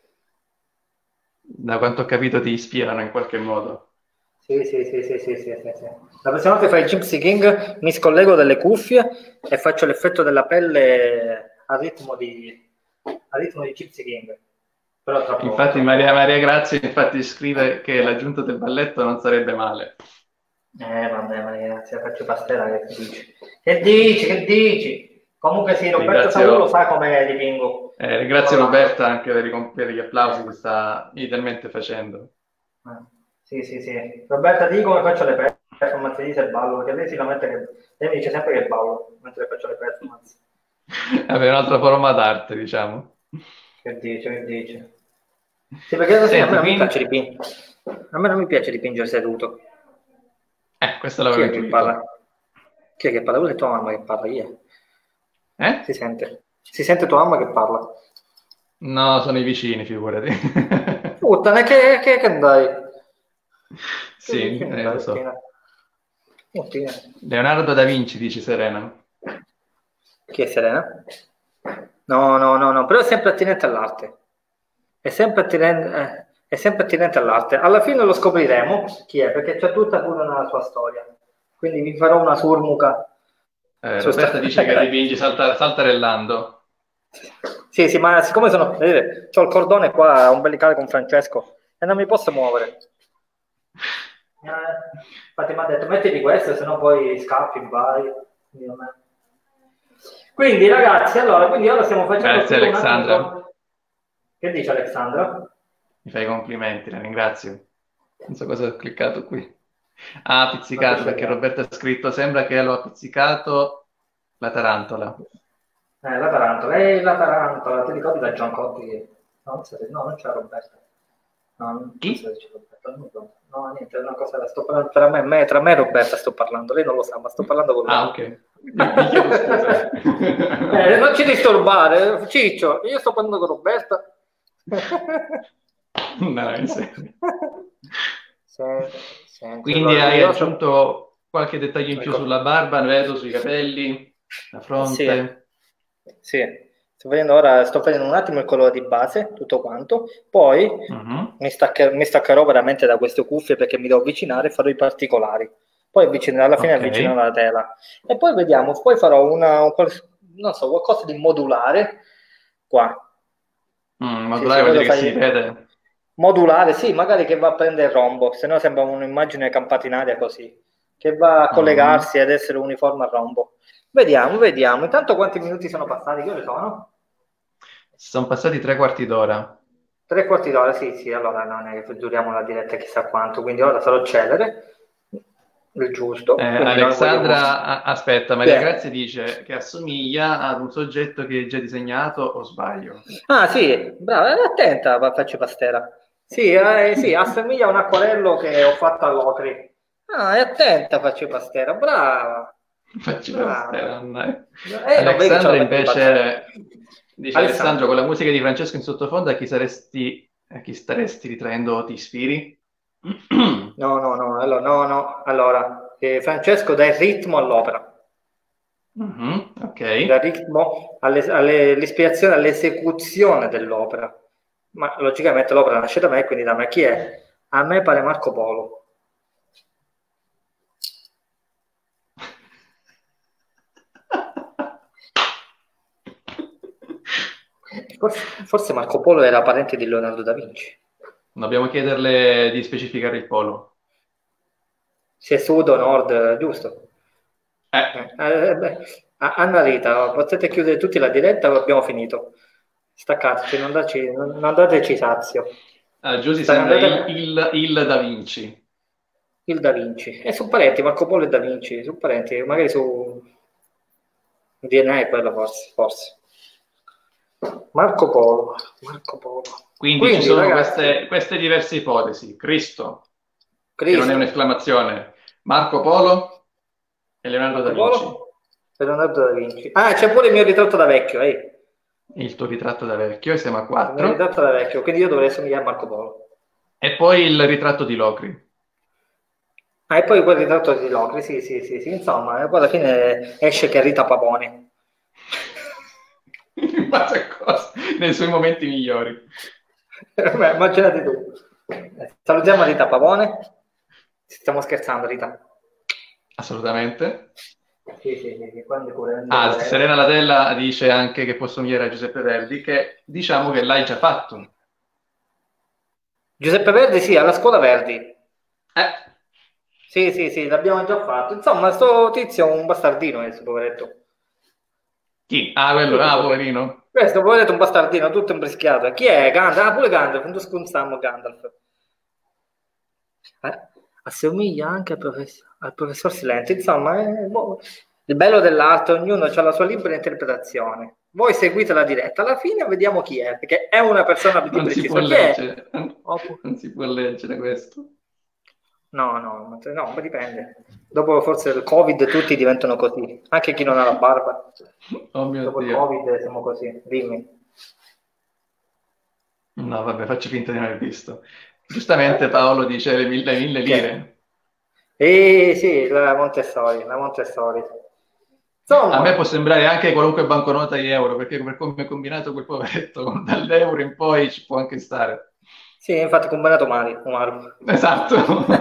Da quanto ho capito ti ispirano in qualche modo. Sì, sì, sì, sì, sì, sì, sì, sì. La prossima volta che fai il Gypsy King mi scollego dalle cuffie e faccio l'effetto della pelle a ritmo di Gypsy King. Però Infatti Maria Grazia infatti scrive che l'aggiunta del balletto non sarebbe male. Vabbè, ragazzi, faccio pastella che dici. Che dici, che dici? Comunque sì, Roberto Sauro sa come dipingo. Ringrazio Roberta anche per gli applausi che sta idealmente facendo. Sì, sì, sì. Roberta, di come faccio le performance di se ballo, perché lei si lamenta che lei mi dice sempre che ballo mentre faccio le performance. Vabbè, un'altra forma d'arte, diciamo. Che dice, che dice? Sì, perché a me non mi piace dipingere. A me non mi piace dipingere seduto. Questo l'avevo Chi è che parla? Chi è che parla? Quella è tua mamma che parla, io. Si sente? Si sente tua mamma che parla? No, sono i vicini, figurati. Puttana, che andai? Sì, lo so. Ottina. Leonardo da Vinci, dice Serena. Chi è Serena? No, però è sempre attinente all'arte. È sempre attinente all'arte. Alla fine lo scopriremo chi è, perché c'è tutta pure una sua storia. Quindi vi farò una surmuca. Roberta dice che dipingi saltarellando. Sì, sì, ma siccome vedete, c'ho il cordone qua ombelicale con Francesco e non mi posso muovere. Infatti mi ha detto mettiti questo, se no poi scappi, vai. Quindi ragazzi, quindi ora stiamo facendo... Grazie Alexandra. Che dice Alexandra? Mi fai i complimenti, la ringrazio. Non so cosa ho cliccato qui. Ah, pizzicato, perché Roberto ha scritto sembra che lo ha pizzicato la tarantola. La tarantola, ti ricordi da John Cotti? No, non c'è Roberto. No, chi? No, niente, è una cosa, sto parlando tra me e Roberta sto parlando, lei non lo sa, ma sto parlando con lei. Ah, ok. Mi chiedo scusa. Non ci disturbare, Ciccio, io sto parlando con Roberta. No, in serio. Senti, quindi hai aggiunto qualche dettaglio in più sulla barba, vedo, sui capelli, la fronte. Sì. Sto vedendo un attimo il colore di base, tutto quanto, poi mi staccherò veramente da queste cuffie perché mi devo avvicinare e farò i particolari. Poi alla fine avvicino la tela. E poi vediamo, poi farò qualcosa di modulare qua. Modulare che si vede. Modulare, sì, magari che va a prendere il rombo, se no sembra un'immagine campatinaria così, che va a collegarsi ed essere uniforme al rombo. Vediamo. Intanto quanti minuti sono passati? Che ore sono? Sono passati 3/4 d'ora. 3/4 d'ora, sì, allora non è che duriamo la diretta chissà quanto, quindi ora sarò celere, il giusto. Alexandra, aspetta, Maria Grazia dice che assomiglia ad un soggetto che è già disegnato, o sbaglio? Ah sì, brava, attenta, faccio pastera. Sì, assomiglia a un acquarello che ho fatto all'Ocri. Ah, è attenta, faccio pastera, brava. Faccio pastera, Alexandra invece dice Alessandro, con la musica di Francesco in sottofondo a chi staresti ritraendo ti ispiri? No, allora, Francesco dà il ritmo all'opera. Ok. Dà ritmo all'ispirazione, all'esecuzione dell'opera. Ma logicamente l'opera nasce da me, quindi da me chi è? A me pare Marco Polo. Forse Marco Polo era parente di Leonardo da Vinci. Dobbiamo chiederle di specificare il polo. Se è sud o nord, giusto? Anna Rita, potete chiudere tutti la diretta o abbiamo finito? Staccateci, non dateci sazio. Giusy sembra il Da Vinci. Il Da Vinci. E su parenti, Marco Polo e Da Vinci, su parenti, magari su DNA è quello forse. Marco Polo. Quindi ci sono queste diverse ipotesi. Cristo, che non è un'esclamazione. Marco Polo e Leonardo da Vinci. Leonardo da Vinci. Ah, c'è pure il mio ritratto da vecchio, Il tuo ritratto da vecchio, e siamo a 4. Il mio ritratto da vecchio, quindi io dovrei assomigliare a Marco Polo. E poi il ritratto di Locri. Ah, e poi quel ritratto di Locri, sì, sì, sì, sì, insomma, e poi alla fine esce che è Rita Pavone. In base a cosa? Nei suoi momenti migliori. Beh, immaginate tu. Salutiamo Rita Pavone. Stiamo scherzando, Rita. Assolutamente. Sì, sì, sì, sì, quando Ah, pure. Serena Latella dice anche che può somigliare a Giuseppe Verdi, che diciamo che l'hai già fatto. Giuseppe Verdi, sì, alla scuola Verdi. Eh, Sì, sì, sì, l'abbiamo già fatto. Insomma, sto tizio è un bastardino, questo poveretto. chi? Ah, quello, Sì, ah, poveretto. poverino. Questo poveretto è un bastardino, tutto imbrischiato. Chi è? Gandalf? Ah, pure Gandalf, non sconsiamo Gandalf. Eh, assomiglia anche al professor Silente. Insomma, boh. Il bello dell'arte, ognuno ha la sua libera interpretazione. Voi seguite la diretta, alla fine vediamo chi è, perché è una persona di Non si può preciso. Chi è? leggere, Oppo- non si può leggere questo. No, no, no, ma dipende. Dopo forse il Covid tutti diventano così, anche chi non ha la barba. Oh mio Dopo il Dio. Covid siamo così, dimmi. No, vabbè, faccio finta di non aver visto. Giustamente Paolo dice le mille Che è? lire. Sì, la Montessori, la Montessori. A me può Insomma, sembrare anche qualunque banconota di euro, perché per come è combinato quel poveretto, dall'euro in poi ci può anche stare. sì, infatti combinato male, Umaru. Esatto.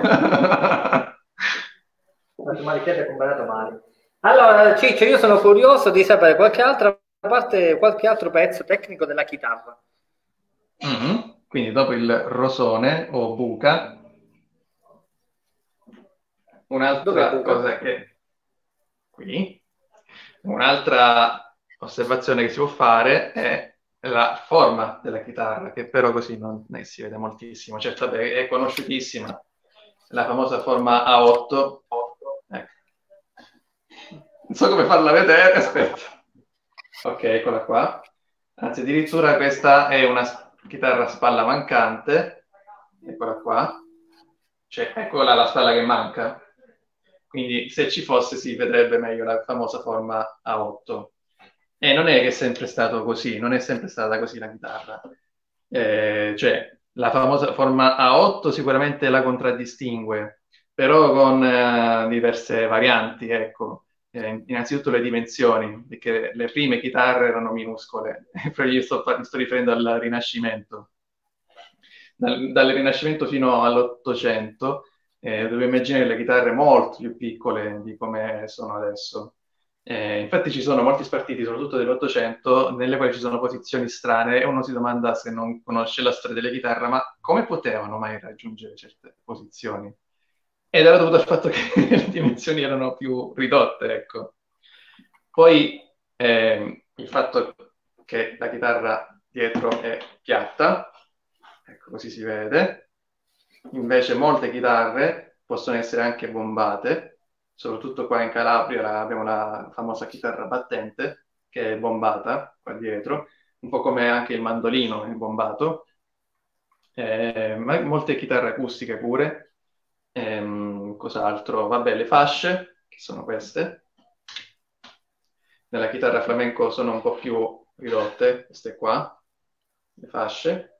Combinato male, chiede combinato male. Allora, Ciccio, io sono curioso di sapere qualche altra parte, qualche altro pezzo tecnico della chitarra. Mhm. Quindi dopo il rosone o buca, Dov'è un'altra Buca? cosa che qui, un'altra osservazione che si può fare è la forma della chitarra, che però così non ne si vede moltissimo. Certo, vabbè, è conosciutissima, la famosa forma A8. Ecco. Non so come farla vedere, aspetta. Ok, eccola qua. Anzi, addirittura questa è una chitarra a spalla mancante. Eccola qua. Cioè, eccola la spalla che manca. Quindi se ci fosse si vedrebbe meglio la famosa forma A8. E non è che è sempre stato così, non è sempre stata così la chitarra. Cioè, la famosa forma A8 sicuramente la contraddistingue, però con diverse varianti, ecco. Innanzitutto le dimensioni, perché le prime chitarre erano minuscole, però mi sto riferendo al Rinascimento. Dal Rinascimento fino all'Ottocento, dove immaginare le chitarre molto più piccole di come sono adesso. Infatti ci sono molti spartiti, soprattutto dell'Ottocento, nelle quali ci sono posizioni strane e uno si domanda, se non conosce la storia delle chitarre, ma come potevano mai raggiungere certe posizioni? Ed era dovuto al fatto che le dimensioni erano più ridotte, ecco. Poi il fatto che la chitarra dietro è piatta, ecco così si vede. Invece molte chitarre possono essere anche bombate, soprattutto qua in Calabria abbiamo la famosa chitarra battente che è bombata qua dietro, un po' come anche il mandolino è bombato, ma molte chitarre acustiche pure. Cos'altro? Vabbè, le fasce, che sono queste. Nella chitarra flamenco sono un po' più ridotte, queste qua, le fasce.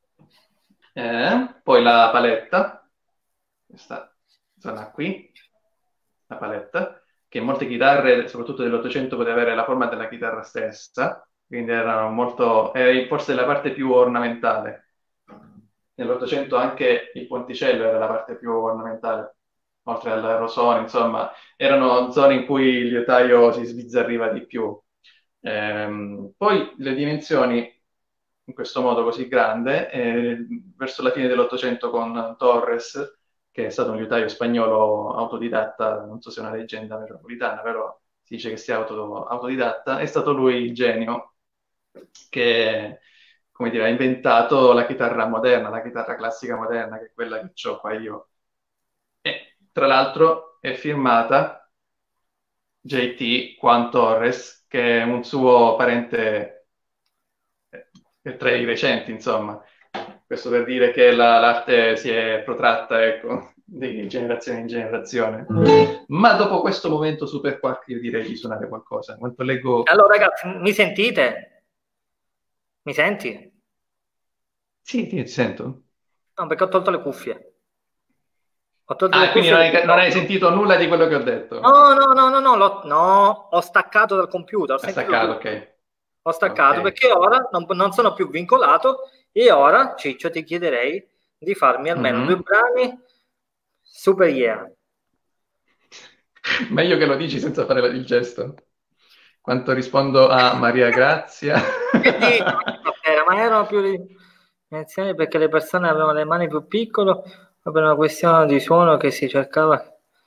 Poi la paletta, questa zona qui, la paletta, che in molte chitarre, soprattutto dell'Ottocento, poteva avere la forma della chitarra stessa, quindi erano molto, era forse la parte più ornamentale. Nell'Ottocento anche il ponticello era la parte più ornamentale, oltre al rosone, insomma, erano zone in cui il liutaio si sbizzarriva di più. Poi le dimensioni in questo modo così grande, verso la fine dell'Ottocento con Torres, che è stato un liutaio spagnolo autodidatta, non so se è una leggenda metropolitana, però si dice che sia autodidatta, è stato lui il genio che, come dire, ha inventato la chitarra moderna, la chitarra classica moderna, che è quella che ho qua io. E tra l'altro è firmata JT Juan Torres, che è un suo parente tra i recenti, insomma. Questo per dire che l'arte si è protratta, ecco, di generazione in generazione. Ma dopo questo momento super quark io direi di suonare qualcosa. Quanto leggo... Allora, ragazzi, mi sentite? Mi senti? Sì, ti sento. No, perché ho tolto le cuffie. Ho tolto Ah, le quindi cuffie. non hai sentito nulla di quello che ho detto? No, no, no, no, no, no, ho staccato dal computer, ho È sentito staccato, tutto. ok. Ho staccato Ok. perché ora non sono più vincolato e ora, Ciccio, ti chiederei di farmi almeno due Mhm. brani super yeah. Meglio che lo dici senza fare il gesto. Quanto rispondo a Maria Grazia. Che dici? Ma erano più dimensioni perché le persone avevano le mani più piccole o per una questione di suono che si cercava?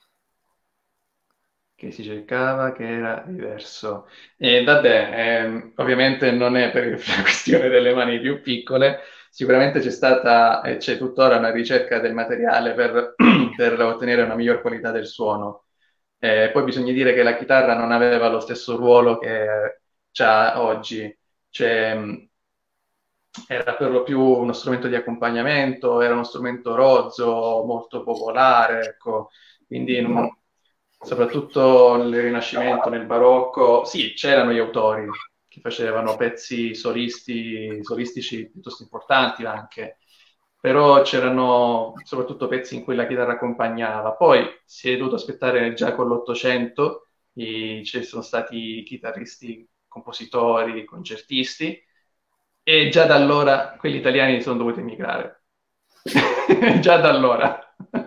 Che si cercava che era diverso. E vabbè, ovviamente non è per la questione delle mani più piccole, sicuramente c'è stata e c'è tuttora una ricerca del materiale per ottenere una miglior qualità del suono. Poi bisogna dire che la chitarra non aveva lo stesso ruolo che c'ha oggi, cioè, era per lo più uno strumento di accompagnamento, era uno strumento rozzo, molto popolare, ecco, quindi soprattutto nel Rinascimento, nel Barocco, sì, c'erano gli autori che facevano pezzi solistici piuttosto importanti anche, però c'erano soprattutto pezzi in cui la chitarra accompagnava. Poi si è dovuto aspettare già con l'Ottocento, ci sono stati chitarristi, compositori, concertisti, e già da allora quelli italiani sono dovuti emigrare. Già da allora.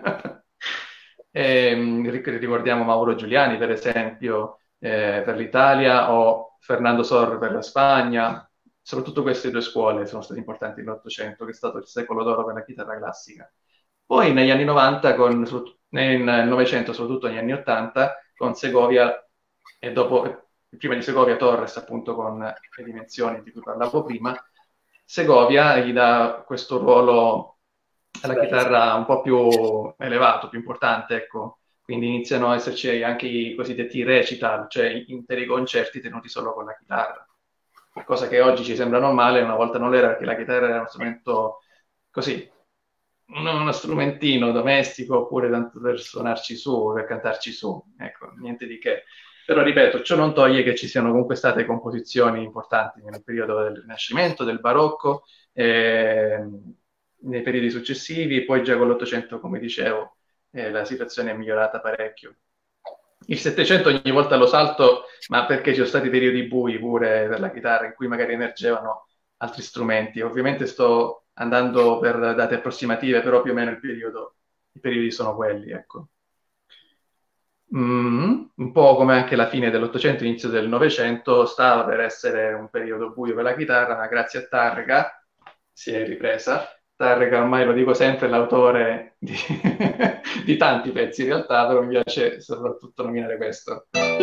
Ricordiamo Mauro Giuliani, per esempio, per l'Italia, o Fernando Sor per la Spagna. Soprattutto queste due scuole sono state importanti nell'Ottocento, che è stato il secolo d'oro per la chitarra classica. Poi negli anni 90, nel Novecento, soprattutto negli anni 80, con Segovia e dopo, prima di Segovia Torres, appunto con le dimensioni di cui parlavo prima, Segovia gli dà questo ruolo alla chitarra un po' più elevato, più importante, ecco. Quindi iniziano ad esserci anche i cosiddetti recital, cioè interi concerti tenuti solo con la chitarra. Cosa che oggi ci sembra normale, una volta non era, perché la chitarra era uno strumento così, uno strumentino domestico, oppure tanto per suonarci su, per cantarci su, ecco, niente di che. Però ripeto, ciò non toglie che ci siano comunque state composizioni importanti nel periodo del Rinascimento, del Barocco, nei periodi successivi, poi già con l'Ottocento, come dicevo, la situazione è migliorata parecchio. Il Settecento ogni volta lo salto, ma perché ci sono stati periodi bui pure per la chitarra in cui magari emergevano altri strumenti. Ovviamente sto andando per date approssimative, però più o meno i periodi sono quelli, ecco. Un po' come anche la fine dell'Ottocento, inizio del Novecento, stava per essere un periodo buio per la chitarra, ma grazie a Tarrega si è ripresa. Tarrega, ormai lo dico sempre, è l'autore di tanti pezzi in realtà, però mi piace soprattutto nominare questo.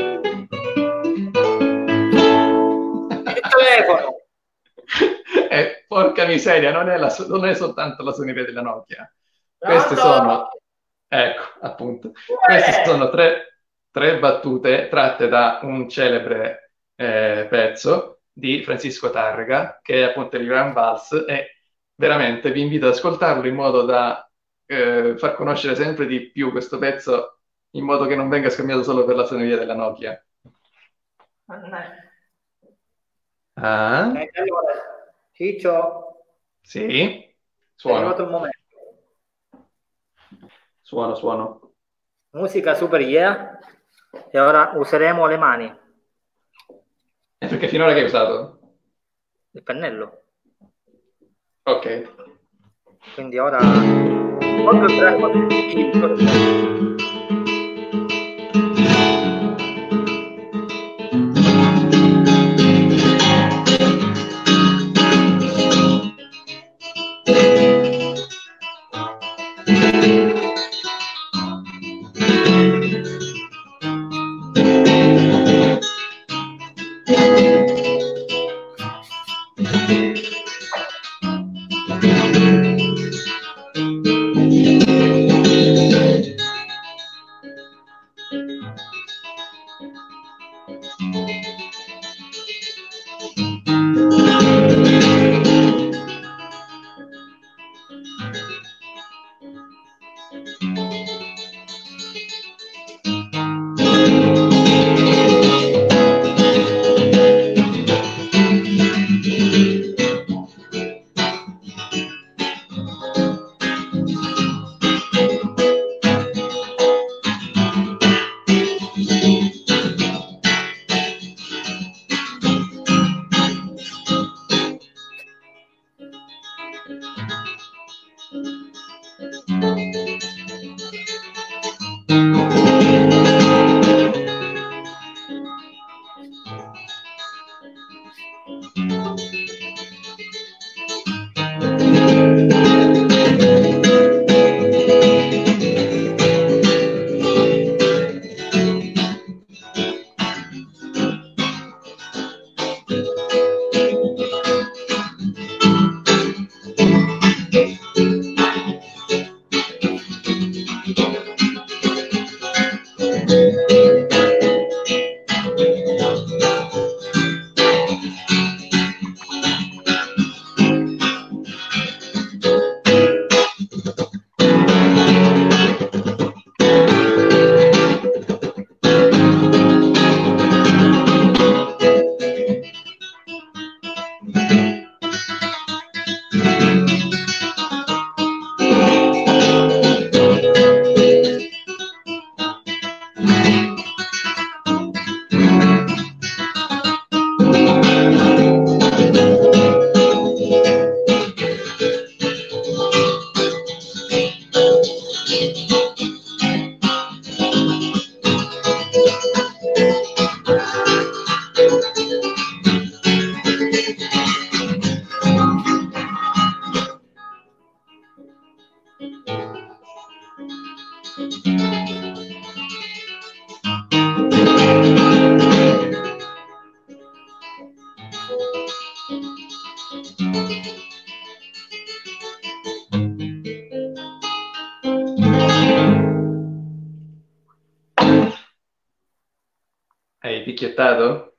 Il telefono! Porca miseria, non è soltanto la suoneria della Nokia. Queste Pronto? sono, ecco, appunto, queste sono tre battute tratte da un celebre pezzo di Francisco Tárrega, che è appunto il Grand Vals, e veramente vi invito ad ascoltarlo in modo da far conoscere sempre di più questo pezzo, in modo che non venga scambiato solo per la suoneria della Nokia. Ah, Allora, Ciccio, sì, è arrivato il suono, momento. suono. Musica super yeah e ora useremo le mani, E perché finora che hai usato? il pennello. Ok. Quindi ora molto il brano Hai picchiettato?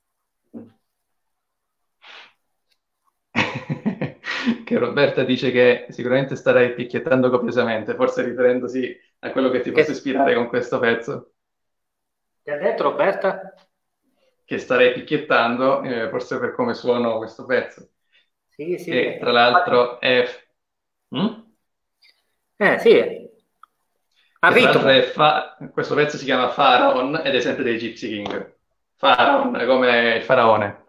Che Roberta dice che sicuramente starai picchiettando copiosamente, forse riferendosi a quello che ti possa ispirare con questo pezzo. Che ha detto Roberta? Che starei picchiettando, forse per come suono questo pezzo. Sì, sì. Che tra l'altro è... Mm? Sì. A Che tra l'altro ritmo. questo pezzo si chiama Pharaon ed è sempre dei Gypsy King. Pharaon, come il faraone.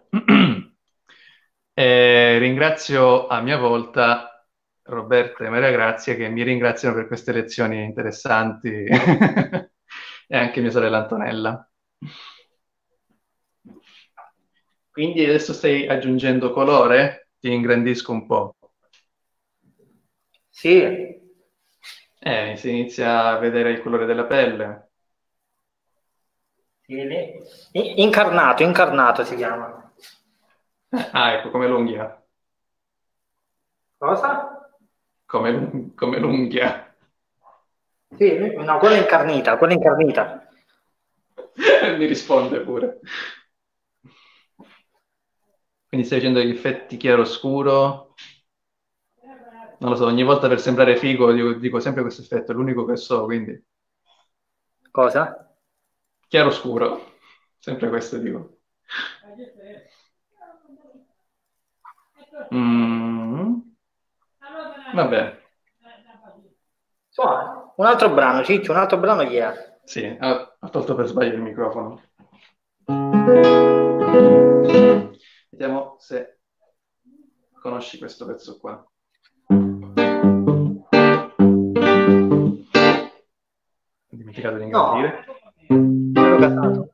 Ringrazio a mia volta Roberta e Maria Grazia che mi ringraziano per queste lezioni interessanti e anche mia sorella Antonella. Quindi adesso stai aggiungendo colore? Ti ingrandisco un po'. Sì. Si inizia a vedere il colore della pelle. Incarnato si chiama. Ah, ecco, come l'unghia. Cosa? Come l'unghia. Sì, no, quella è incarnita, quella è incarnita. Mi risponde pure. Quindi stai facendo gli effetti chiaro-scuro. Non lo so, ogni volta per sembrare figo dico sempre questo effetto, è l'unico che so, quindi... Cosa? Chiaro-scuro. Sempre questo dico. Vabbè. Suona. Un altro brano, Ciccio, un altro brano chi è? Sì, ho tolto per sbaglio il microfono. Vediamo se conosci questo pezzo qua. Ho dimenticato di ingrandire. No, l'ho cantato.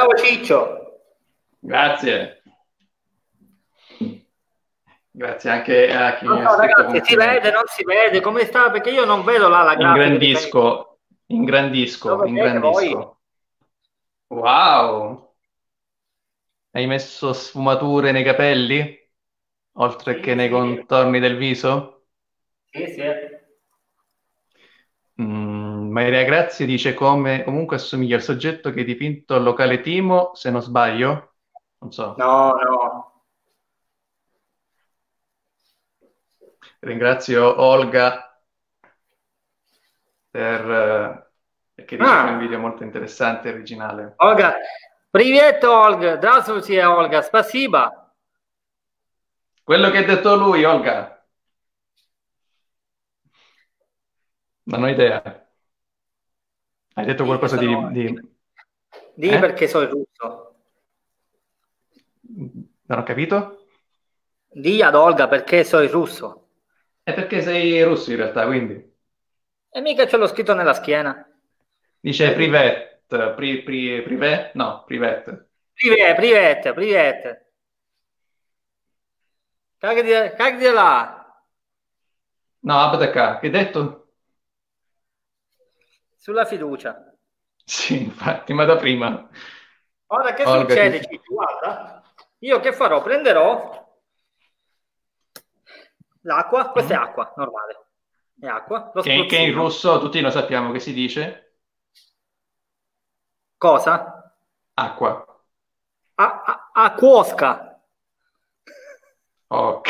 Bravo Ciccio. Grazie. Grazie anche a chi mi ha scritto Ragazzi, si complimenti. vede, non si vede, come sta? Perché io non vedo là la grafica di Facebook. Ingrandisco, Lo vedete voi? ingrandisco. Wow! Hai messo sfumature nei capelli? Oltre che Sì, nei sì, contorni del viso? sì, sì. Maria Grazia dice come comunque assomiglia al soggetto che hai dipinto al locale Timo, se non sbaglio. Non so. No, no. Ringrazio Olga perché dice che è un video Ah, molto interessante e originale. Olga. Привет, Ольга. Здравствуйте, Ольга. Спасибо. Quello che ha detto lui, Olga, non ho idea. Hai detto Di che qualcosa sono... Di Eh? perché sono russo. Non ho capito? Di ad Olga perché sono russo. È perché sei russo in realtà, quindi. E mica ce l'ho scritto nella schiena. Dice Vedi? privet, privet? No, privet. Привет, привет, привет. Как дела? No, aspetta, che hai detto? Sulla fiducia. Sì, infatti, ma da prima. Ora che Olga succede, ti... Ciccio? Guarda, io che farò? Prenderò l'acqua, questa è Mm? acqua normale, è acqua, lo Che in spruzzino. russo tutti lo sappiamo che si dice Cosa? acqua. Acquosca. Ok.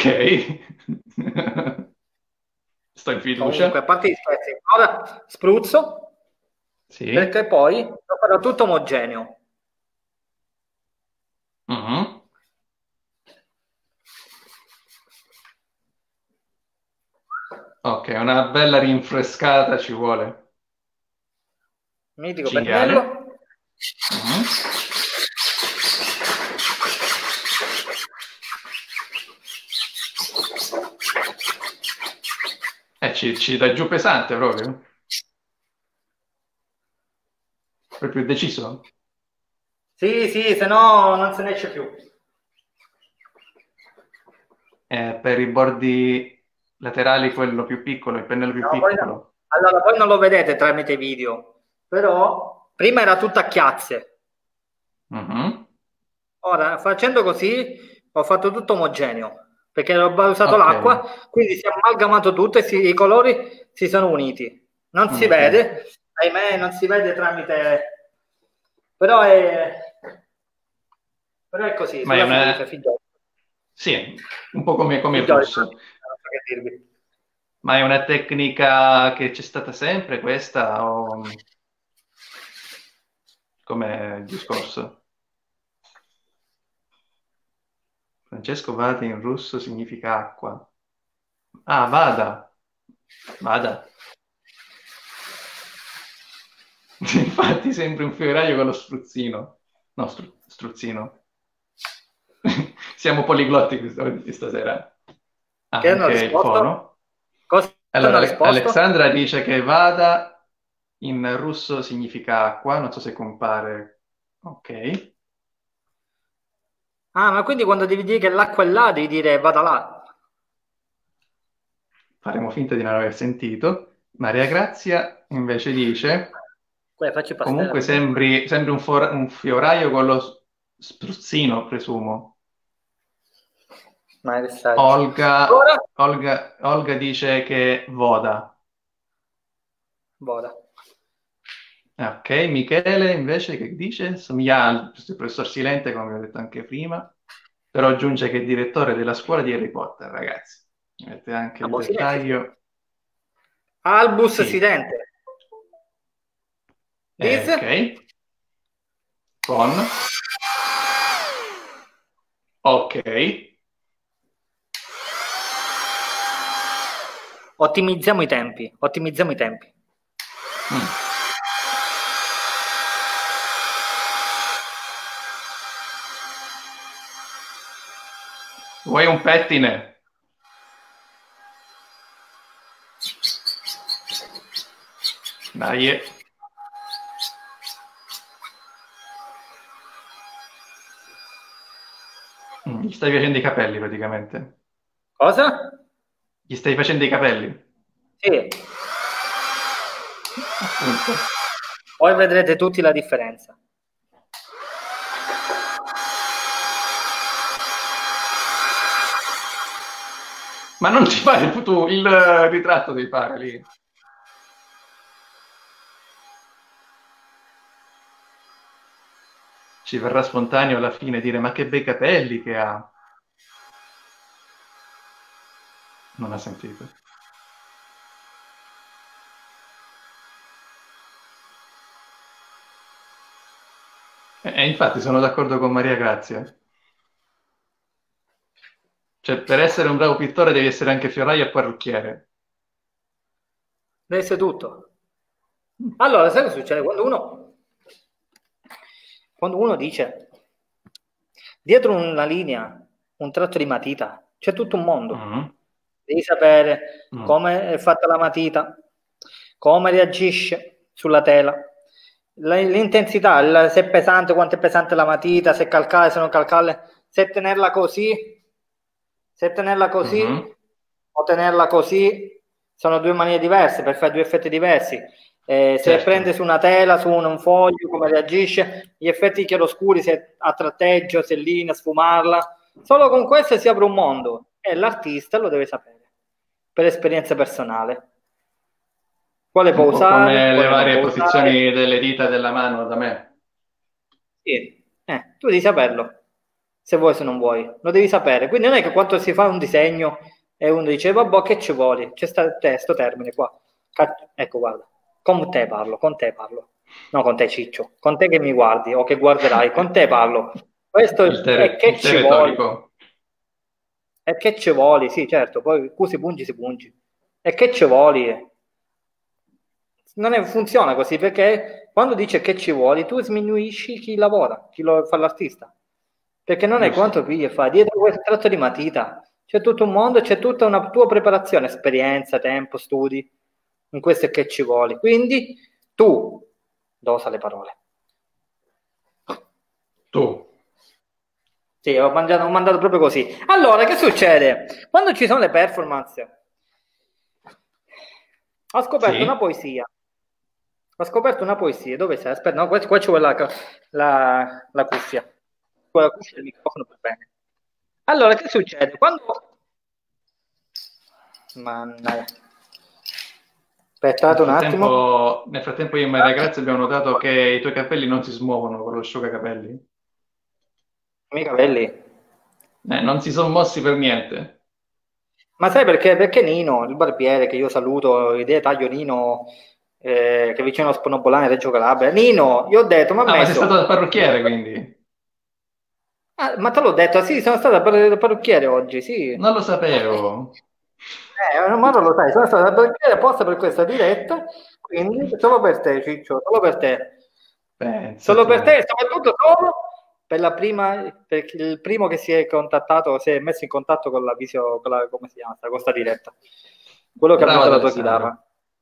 Sto in Comunque, a fiducia. parte gli scherzi, ora spruzzo Sì. perché poi lo farò tutto omogeneo. Mhm. Ok, una bella rinfrescata ci vuole. Mitico Cinghiale. pennello. Mhm. Ci dai giù pesante proprio. Proprio deciso. Sì, sì, se no non se ne esce più. Per i bordi laterali quello più piccolo, il pennello più No, poi no. piccolo. Allora, poi non lo vedete tramite video, però prima era tutta a chiazze. Mhm. Ora, facendo così, ho fatto tutto omogeneo, perché ho usato Ok, l'acqua, quindi si è amalgamato tutto e i colori si sono uniti. Non si uniti. vede, ahimè, non si vede tramite... Però è, però è così, Ma è sulla fiducia, una... figlioli. Sì, un po' come il Figlioli, russo. non so che dirvi. Ma è una tecnica che c'è stata sempre questa o come il discorso? Francesco Vada in russo significa acqua. Ah, vada. Vada. Infatti sembri un fioraio con lo spruzzino. No, struzzino. Siamo poliglotti stasera. Che hanno Anche il risposto? fono. Cosa hanno Allora, risposto? Alexandra dice che vada in russo significa acqua, non so se compare. Ok, Ah, ma quindi quando devi dire che l'acqua è là, devi dire vada là. faremo finta di non aver sentito. Maria Grazia invece dice, Poi faccio pastella comunque così. sembri un fioraio con lo spruzzino, presumo. Ma che saggi. Olga, Ora? Olga dice che voda. Vola. Ok, Michele invece che dice? Somiglia al professor Silente, come ho detto anche prima, però aggiunge che è direttore della scuola di Harry Potter, ragazzi. Mette anche Ah, il boh, silenzio, sì. dettaglio. Albus Sì, Silente. This? ok, con, ok. Ottimizziamo i tempi. Ottimizziamo i tempi. Mm. Vuoi un pettine? Dai. Gli stai facendo i capelli praticamente. Cosa? Gli stai facendo i capelli. Sì. Appunto. Poi vedrete tutti la differenza. Ma non ci fai tu il ritratto devi fare lì. Ci verrà spontaneo alla fine dire ma che bei capelli che ha. Non ha sentito. E infatti sono d'accordo con Maria Grazia. Cioè, per essere un bravo pittore devi essere anche fioraio e parrucchiere. Deve essere tutto. Allora, sai cosa succede? Quando uno dice dietro una linea, un tratto di matita, c'è tutto un mondo. Mm. Devi sapere come è fatta la matita, come reagisce sulla tela, l'intensità, se è pesante, quanto è pesante la matita, se è calcare, se non calcare, se tenerla così Mm-hmm. o tenerla così, sono due maniere diverse per fare due effetti diversi. Se Certo. prende su una tela, su un foglio, come reagisce, gli effetti chiaroscuri, se a tratteggio, se linea, sfumarla, solo con questo si apre un mondo e l'artista lo deve sapere per esperienza personale. Quale può Un po' usare, come le quale non varie può usare. posizioni delle dita della mano da me. Sì. Tu devi saperlo, se vuoi, se non vuoi, lo devi sapere. Quindi non è che quando si fa un disegno e uno dice, vabbè, che ci vuole? C'è sto termine qua. Ecco, guarda, con te parlo. No, con te Ciccio, con te che mi guardi o che guarderai, con te parlo. Questo è che Il ci vuole. retorico. E che ci vuole, sì, certo, poi si pungi. E che ci vuole? Funziona così perché quando dice che ci vuole, tu sminuisci chi lavora, chi lo fa l'artista. Perché non è quanto Giusto. pigli e fa, dietro quel tratto di matita c'è tutto un mondo, c'è tutta una tua preparazione, esperienza, tempo, studi. In questo è che ci vuole. Quindi tu dosa le parole. Tu. Sì, ho mandato proprio così. Allora, che succede? Quando ci sono le performance, ho scoperto una Sì. poesia. Dove sei? Aspetta, no, qua ci vuole la cuffia. Con la cuffia il microfono per bene. Allora, che succede? Mannaggia. Aspettate un attimo. Nel frattempo io e Maria Grazia abbiamo notato che i tuoi capelli non si smuovono con lo asciugacapelli. I miei capelli. Non si sono mossi per niente. Ma sai perché? Perché Nino, il barbiere che io saluto, idea taglio Nino, che è vicino a Sponobolane, Reggio Calabria. Nino, io ho detto, mi ha Ah, ma sei stato messo... dal parrucchiere, quindi? Ah, ma te l'ho detto, sì, sono stato da parrucchiere oggi, sì. Non lo sapevo. Ma non lo sai, sono stato da parrucchiere apposta per questa diretta, quindi solo per te, Ciccio, solo per te. Pensa Solo tu. per te, e soprattutto solo per per il primo che si è contattato, si è messo in contatto con come si chiama, con sta diretta. Quello che ha Bravo vinto ad la tua Alessandro. chitarra.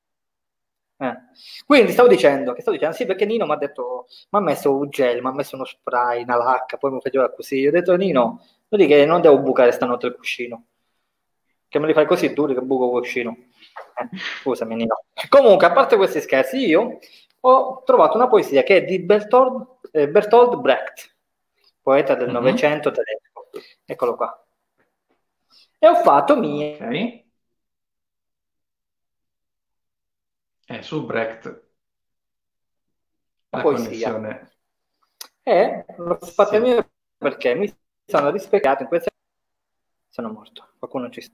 Quindi stavo dicendo, sì, perché Nino mi ha detto, mi ha messo un gel, mi ha messo uno spray, una lacca, poi mi faceva così. Io ho detto, Nino, vedi che non devo bucare stanotte il cuscino, che me li fai così duri che buco il cuscino. Scusami, Nino. Comunque, a parte questi scherzi, io ho trovato una poesia che è di Bertolt Brecht, poeta del Novecento tedesco. Eccolo qua. E ho fatto mia. Ok. Su Brecht. La Poesia connessione. e l'ho fatta Sì. mia perché mi sono rispecchiato in questa. Sono morto. Qualcuno ci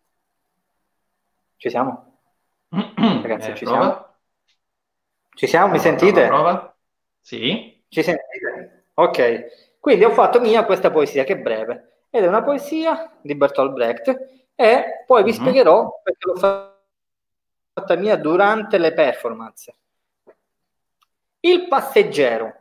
siamo? Ragazzi, ci siamo? Prova. Ci siamo? Mi Prova, prova, sentite? prova. Sì. Ci sentite? Ok. Quindi ho fatto mia questa poesia che è breve ed è una poesia di Bertolt Brecht e poi vi Mhm. spiegherò perché l'ho fatta mia durante le performance. Il passeggero.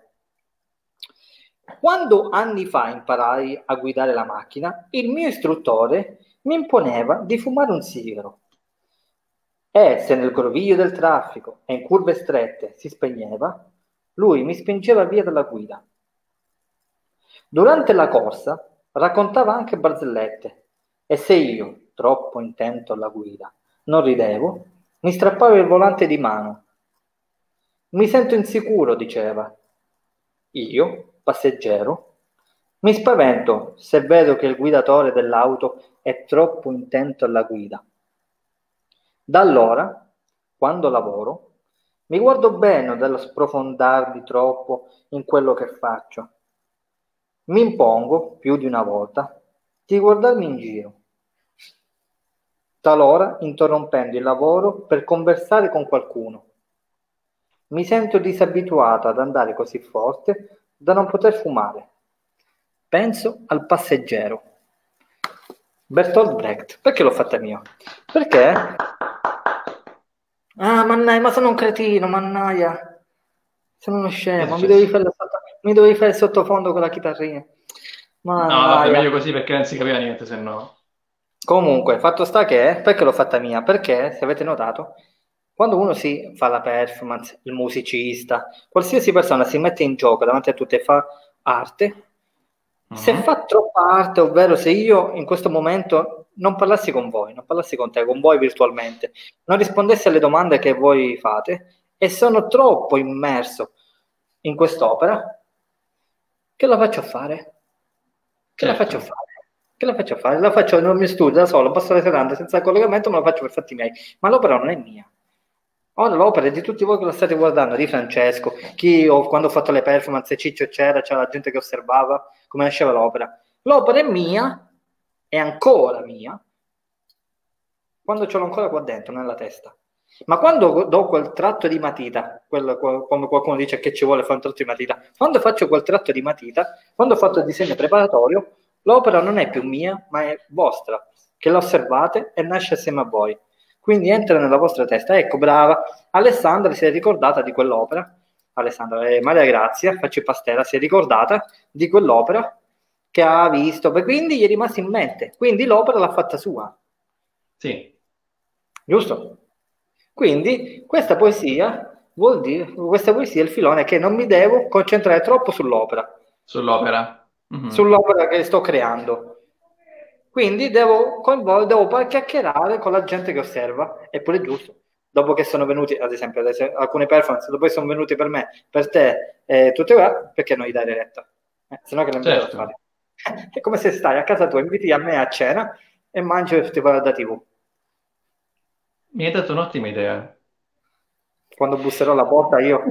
Quando anni fa imparai a guidare la macchina, il mio istruttore mi imponeva di fumare un sigaro e se nel groviglio del traffico e in curve strette si spegneva, lui mi spingeva via dalla guida. Durante la corsa Raccontava anche barzellette e se io, troppo intento alla guida, non ridevo, mi strappava il volante di mano. Mi sento insicuro, diceva. Io, passeggero, mi spavento se vedo che il guidatore dell'auto è troppo intento alla guida. Da allora, quando lavoro, mi guardo bene dallo sprofondarmi troppo in quello che faccio. Mi impongo, più di una volta, di guardarmi in giro, talora interrompendo il lavoro per conversare con qualcuno. Mi sento disabituato ad andare così forte da non poter fumare. Penso al passeggero. Bertolt Brecht. Perché l'ho fatta mia? Perché? Ah, mannaia, ma sono un cretino, mannaia. Sono uno scemo, mi dovevi fare il sottofondo con la chitarrina. No, vabbè, Mannaia. meglio così perché non si capiva niente, se no. Comunque, fatto sta che, perché l'ho fatta mia? Perché, se avete notato, quando uno si fa la performance, il musicista, qualsiasi persona si mette in gioco davanti a tutte e fa arte, se Mhm. fa troppa arte, ovvero se io in questo momento non parlassi con voi, non parlassi con te, con voi virtualmente, non rispondessi alle domande che voi fate e sono troppo immerso in quest'opera, che la faccio fare? Che la faccio Certo, fare? Che la faccio fare? La faccio nel mio studio da solo, passo le serate senza collegamento, me la faccio per fatti miei. Ma l'opera non è mia. Ora l'opera è di tutti voi che la state guardando, di Francesco, quando ho fatto le performance, Ciccio c'era la gente che osservava come nasceva l'opera. L'opera è mia, è ancora mia, quando ce l'ho ancora qua dentro, nella testa. Ma quando do quel tratto di matita, quando qualcuno dice che ci vuole fare un tratto di matita, quando faccio quel tratto di matita, quando ho fatto il disegno preparatorio, l'opera non è più mia, ma è vostra, che la osservate e nasce assieme a voi. Quindi entra nella vostra testa. Ecco, brava. Alessandra si è ricordata di quell'opera. Alessandra, Maria Grazia, facci pastella, si è ricordata di quell'opera che ha visto, e quindi gli è rimasta in mente. Quindi l'opera l'ha fatta sua. sì, Giusto? Quindi questa poesia è il filone che non mi devo concentrare troppo sull'opera. Mhm. sull'opera che sto creando. Quindi devo poi chiacchierare con la gente che osserva, è pure giusto. Dopo che sono venuti, ad esempio, alcune performance, dopo che sono venuti per me, per te, tutte qua, perché non gli dai retta? Se no che non vedo da Certo, fare. È come se stai a casa tua, inviti a me a cena e mangi e ti parli da TV. mi hai dato un'ottima idea. Quando busserò alla porta io.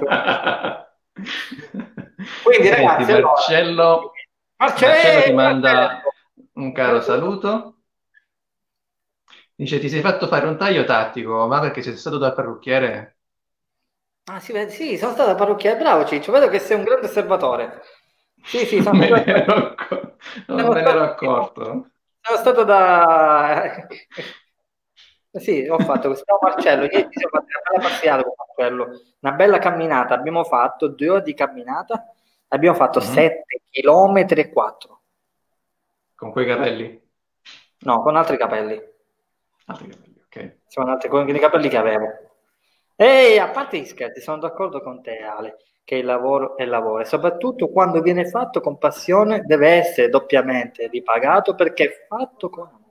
Quindi Senti, ragazzi, allora, Marcello ti Marcello, manda un caro saluto. Dice, ti sei fatto fare un taglio tattico, ma perché sei stato dal parrucchiere? ah, sì, sì, sono stato parrucchiere, bravo Ciccio, vedo che sei un grande osservatore. Sì, sì, Non me ne ero, non sono me ne ero stato, accorto. sono stato da... Sì, ho fatto questo Marcello, ieri ci siamo fatti una bella passeggiata con Marcello, una bella camminata, abbiamo fatto 2 ore di camminata, abbiamo fatto Mhm. 7 chilometri e 4, Con quei capelli? no, con altri capelli. Altri capelli, ok. Sono altri con i capelli che avevo. E a parte gli scherzi, sono d'accordo con te, Ale, che il lavoro è lavoro e soprattutto quando viene fatto con passione deve essere doppiamente ripagato perché è fatto con amore.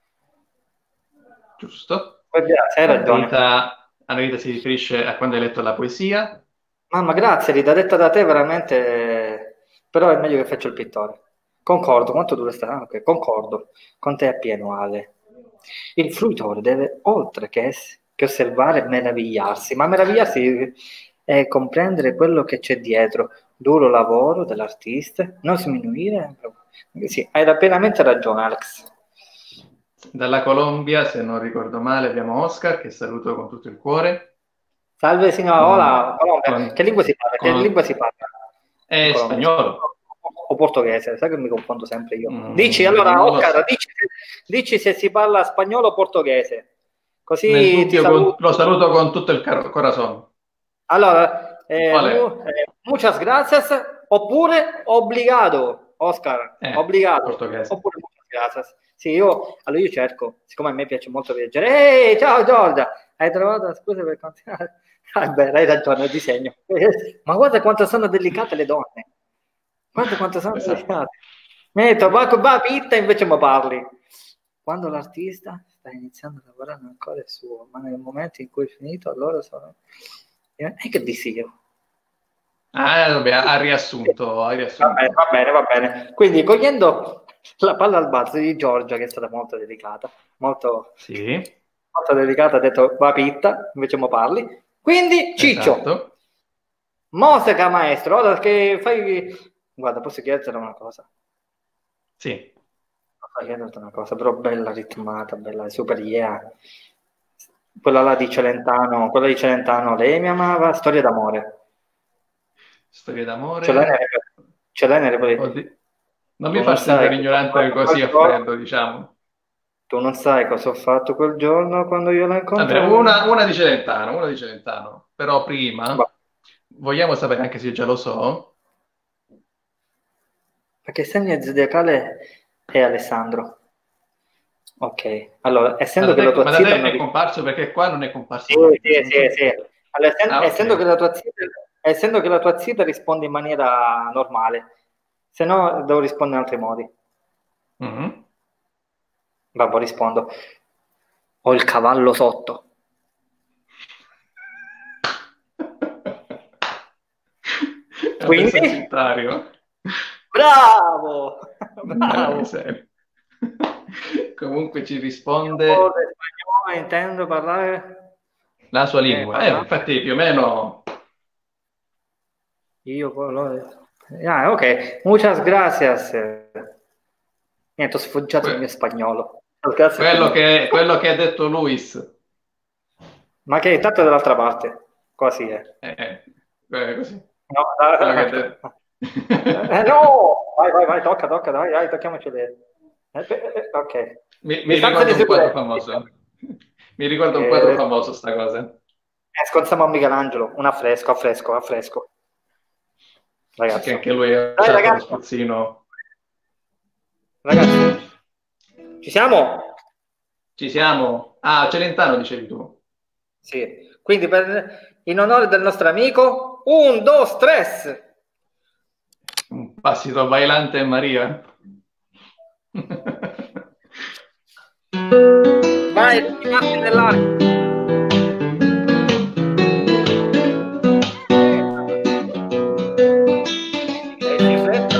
Giusto. Hai ragione. A Rita si riferisce a quando hai letto la poesia. Mamma, grazie, Rita, detta da te veramente, però è meglio che faccio il pittore. Concordo, quanto dura sta? Ah, ok, concordo, con te appieno, Ale. Il fruitore deve, oltre che osservare, meravigliarsi, ma meravigliarsi è comprendere quello che c'è dietro, duro lavoro dell'artista, non sminuire. Sì, hai pienamente ragione, Alex. Dalla Colombia, se non ricordo male, abbiamo Oscar, che saluto con tutto il cuore. Salve signora, Con, hola, Colombia. Che con- lingua si parla? Che lingua con- si parla in è Colombia? spagnolo. O portoghese? Sai che mi confondo sempre io. Dici, allora, Non lo Oscar, so. dici se si parla spagnolo o portoghese. Nel Così ti dubbio saluto. lo saluto con tutto il corazon. Allora, Qual è? muchas gracias, oppure obrigado, Oscar, obrigado, Portoghese. oppure muchas gracias. Sì, allora io cerco, siccome a me piace molto viaggiare. Ehi, ciao Giorgia, hai trovato, scusa per continuare. Ah, beh, hai ragione, il disegno. Ma guarda quanto sono delicate le donne. Guarda quanto sono Esatto. delicate. Mi ha detto, va pitta, invece mi parli. Quando l'artista sta iniziando a lavorare ancora il suo, ma nel momento in cui è finito, allora sono... E che dissi io? Vabbè, ha riassunto, ha Va bene, riassunto. va bene, va bene. Quindi, cogliendo la palla al balzo di Giorgia, che è stata molto delicata, molto, Sì, molto delicata, ha detto, va pitta, invece mo parli. Quindi, Ciccio, esatto. Mosca maestro, ora che fai... Guarda, posso chiederti una cosa? Sì. Posso chiederti una cosa, però bella ritmata, bella super yeah. Quella là di Celentano, quella di Celentano, lei mi amava, storia d'amore. Storia Ce l'hai d'amore. ce l'hai nelle Oddio. Non mi Tu non far sai sembrare cosa ho ignorante fatto così quel a giorno, freddo, diciamo. tu non sai cosa ho fatto quel giorno quando io la Vabbè, incontrai. una di Celentano. Però prima, Va, vogliamo sapere, anche se io già lo so, perché il segno zodiacale è Alessandro. Ok, allora, essendo che la tua ma da zita te non è comparso perché qua non è comparso sì, niente. sì, Non sì, so. sì. Allora, Ah, essendo che ok. la tua zita, essendo che la tua zita risponde in maniera normale, se no devo rispondere in altri modi. Mhm. Vabbè, rispondo. Ho il cavallo sotto. È Quindi, abbastanza sagittario. bravo! Bravo! Miseria. Comunque ci Io un po' risponde di spagnolo intendo parlare. la sua lingua. Parlare. Infatti più o meno. Io Ah, ok, muchas gracias. Niente, ho sfoggiato il mio que- spagnolo. Grazie per me. quello che ha detto Luis. Ma che tanto è dall'altra parte. Quasi è. Eh, così. No, Quello che ha detto. no! Vai, tocca, dai, tocchiamoci le... ok. Mi Distanza di ricorda un quadro sicurezza. famoso. Mi ricorda un quadro Eh, famoso sta cosa. sconsiamo a Michelangelo, un affresco, affresco. Che Ragazzo. anche lui ha Dai, usato lo ragazzi, spruzzino. ragazzi, ci siamo? Ci siamo. Ah, Celentano dicevi tu. Sì. Quindi in onore del nostro amico, un, dos, tres. Un passito bailante Maria. Vai, rimasti nell'arco. Si fretta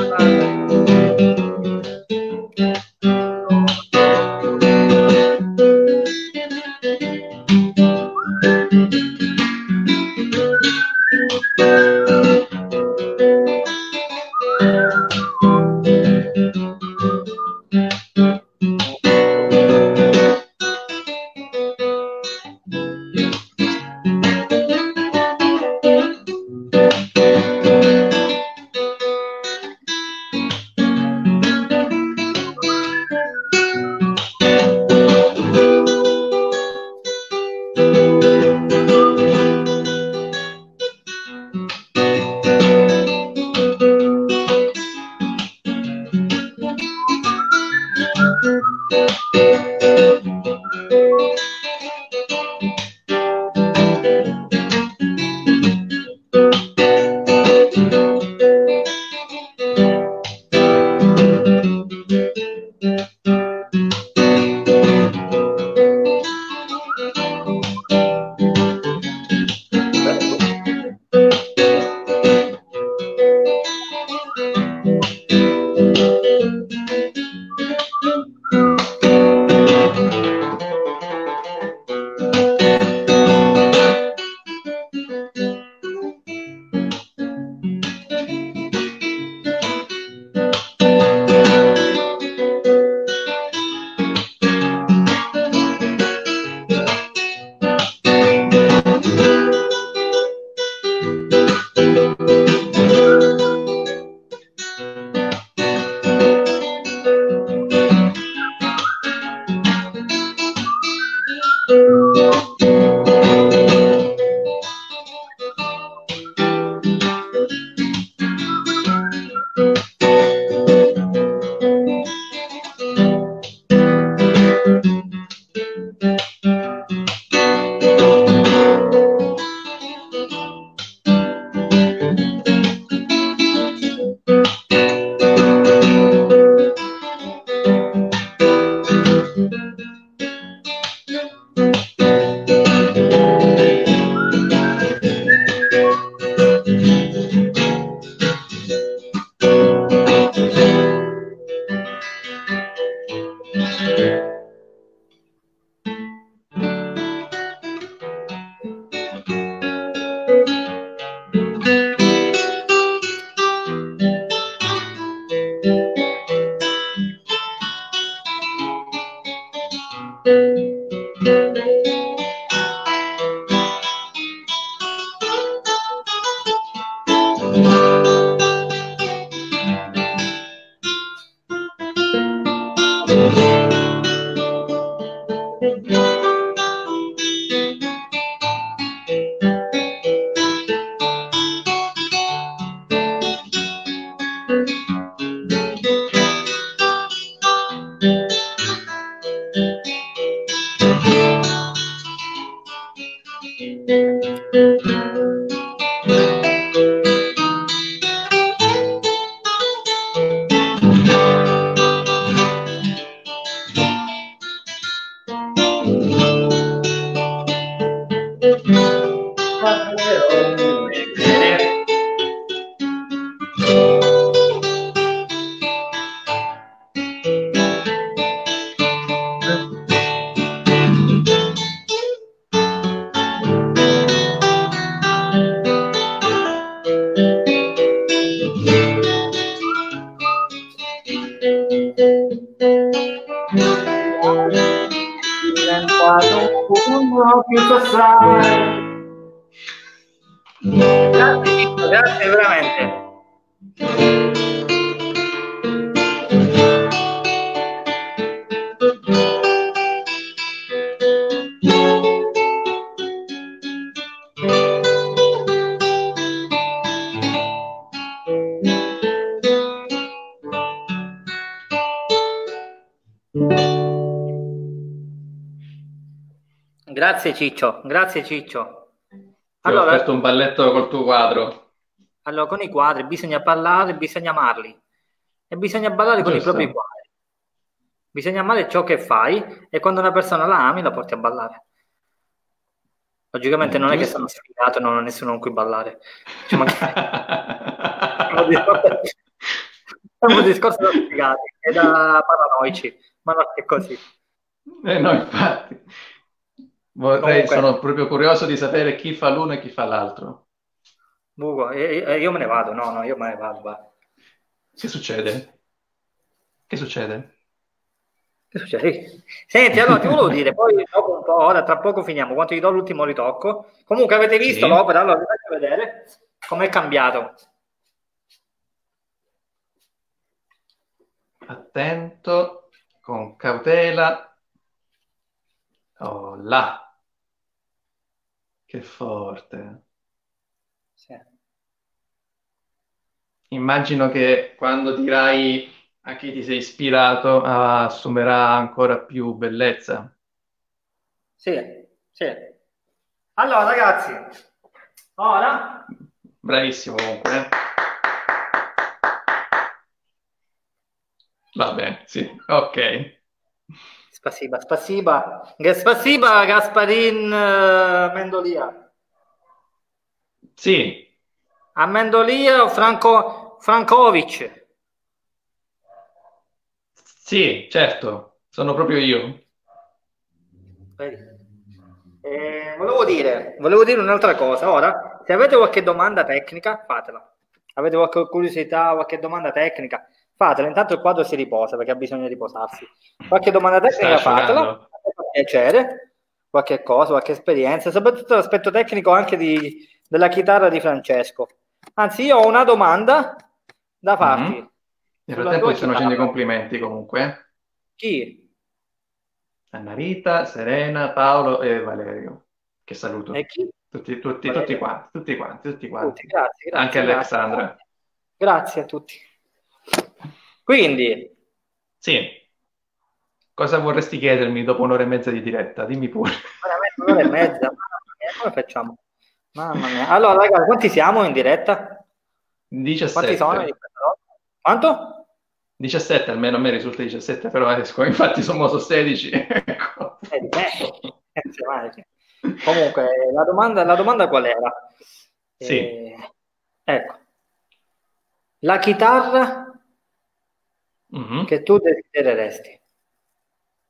Diventato un pugno più tossale. Grazie veramente. Grazie Ciccio, grazie Ciccio. Ti ho offerto un balletto col tuo quadro. Allora, con i quadri bisogna parlare, bisogna amarli e bisogna ballare con i Giusto. propri quadri. Bisogna amare ciò che fai e quando una persona la ami la porti a ballare. Logicamente non è che sono sfigato e non ho nessuno con cui ballare. Cioè, è un discorso da sfigati e da paranoici, ma non è così. No, infatti. Comunque, sono proprio curioso di sapere chi fa l'uno e chi fa l'altro. Bugo, io me ne vado, no, io me ne vado. Va. Che succede? Che succede? Che succede? Senti, allora ti volevo dire, poi dopo un po', ora tra poco finiamo, quando ti do l'ultimo ritocco. Comunque avete visto l'opera, allora vi faccio vedere com'è cambiato. Attento, con cautela. Oh là, che forte. Sì. Immagino che quando dirai a chi ti sei ispirato assumerà ancora più bellezza. Sì, sì. Allora ragazzi, ora... Bravissimo comunque. Va bene, sì, ok. Spasiba, spasiba. Spasiba, Gasparin Mendolia. Sì. A Mendolia o Frankovic? Sì, certo, sono proprio io. Volevo dire un'altra cosa. Ora, se avete qualche domanda tecnica, fatela. Avete qualche curiosità, qualche domanda tecnica, fatela. Intanto il quadro si riposa perché ha bisogno di riposarsi. Qualche domanda Si sta tecnica, fatela. asciugando. Fa piacere, qualche cosa, qualche esperienza, soprattutto l'aspetto tecnico anche della chitarra di Francesco. Anzi, io ho una domanda da farti. Nel Sulla frattempo tua ti stanno facendo i chitarra. complimenti comunque. Chi? Anna Rita, Serena, Paolo e Valerio. Che E saluto. chi? Tutti Valerio? quanti, tutti quanti, tutti Tutti, quanti. grazie, Anche grazie, grazie. Alexandra. Grazie a tutti. Quindi, Sì. Cosa vorresti chiedermi dopo un'ora e mezza di diretta? Dimmi pure. veramente un'ora e mezza. Mamma mia, come facciamo? Mamma mia. Allora, ragazzi, quanti siamo in diretta? Quanti sono? 17. Quanto? 17, almeno a me risulta 17, però esco. Infatti sono 16. Ecco. Comunque, la domanda qual era? Sì. Ecco. La chitarra Mhm. che tu desidereresti.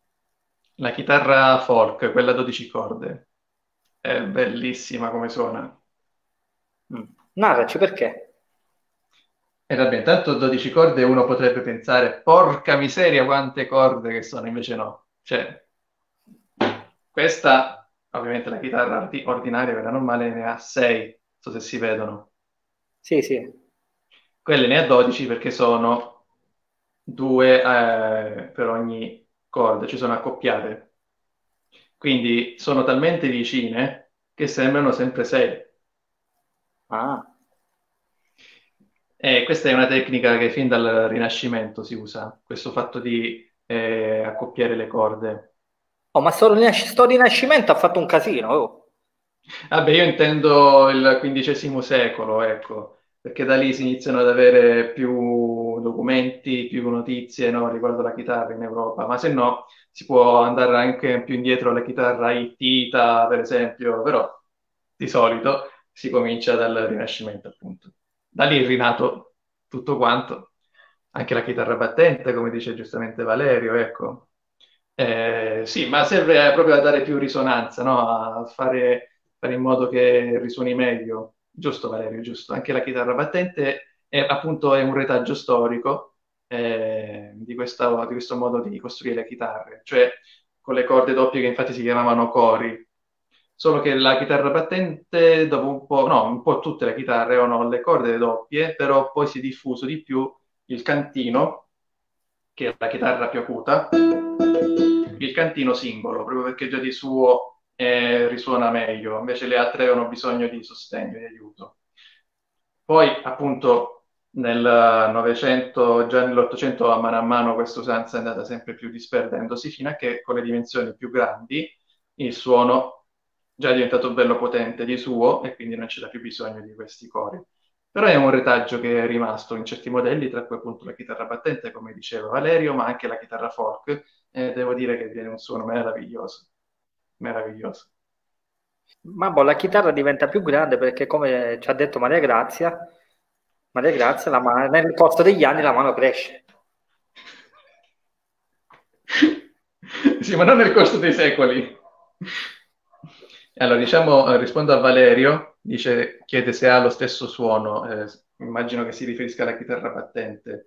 La chitarra folk, quella a 12 corde, è bellissima come suona. Narraci perché? E vabbè, intanto 12 corde uno potrebbe pensare, porca miseria, quante corde che sono, invece no. Cioè, questa, ovviamente la chitarra ordinaria, quella normale, ne ha 6, non so se si vedono. Sì, sì. Quelle ne ha 12 perché sono due per ogni corda, ci sono accoppiate. Quindi sono talmente vicine che sembrano sempre 6. Ah. E questa è una tecnica che fin dal Rinascimento si usa, questo fatto di accoppiare le corde. Oh, ma sto Rinascimento ha fatto un casino. Oh. Vabbè, io intendo il XV secolo, ecco, perché da lì si iniziano ad avere più documenti, più notizie, no, riguardo la chitarra in Europa, ma se no si può andare anche più indietro alla chitarra hittita, per esempio, però di solito si comincia dal Rinascimento, appunto. Da lì è rinato tutto quanto, anche la chitarra battente, come dice giustamente Valerio, ecco. Sì, ma serve proprio a dare più risonanza, no? A fare in modo che risuoni meglio. Giusto, Valerio, giusto. Anche la chitarra battente è appunto è un retaggio storico di questo modo di costruire le chitarre, cioè con le corde doppie che infatti si chiamavano cori. Solo che la chitarra battente, dopo un po', no, un po' tutte le chitarre hanno le corde doppie, però poi si è diffuso di più il cantino, che è la chitarra più acuta, il cantino singolo, proprio perché già di suo risuona meglio, invece le altre avevano bisogno di sostegno, di aiuto. Poi, appunto, nel Novecento, già nell'Ottocento, a mano questa usanza è andata sempre più disperdendosi, fino a che con le dimensioni più grandi il suono già è diventato bello potente di suo e quindi non c'era più bisogno di questi cori. Però è un retaggio che è rimasto in certi modelli, tra cui appunto la chitarra battente, come diceva Valerio, ma anche la chitarra folk, e devo dire che viene un suono meraviglioso, meraviglioso. Ma boh, la chitarra diventa più grande perché, come ci ha detto Maria Grazia, nel corso degli anni la mano cresce. Sì, ma non nel corso dei secoli. Allora, diciamo, rispondo a Valerio, chiede se ha lo stesso suono, immagino che si riferisca alla chitarra battente.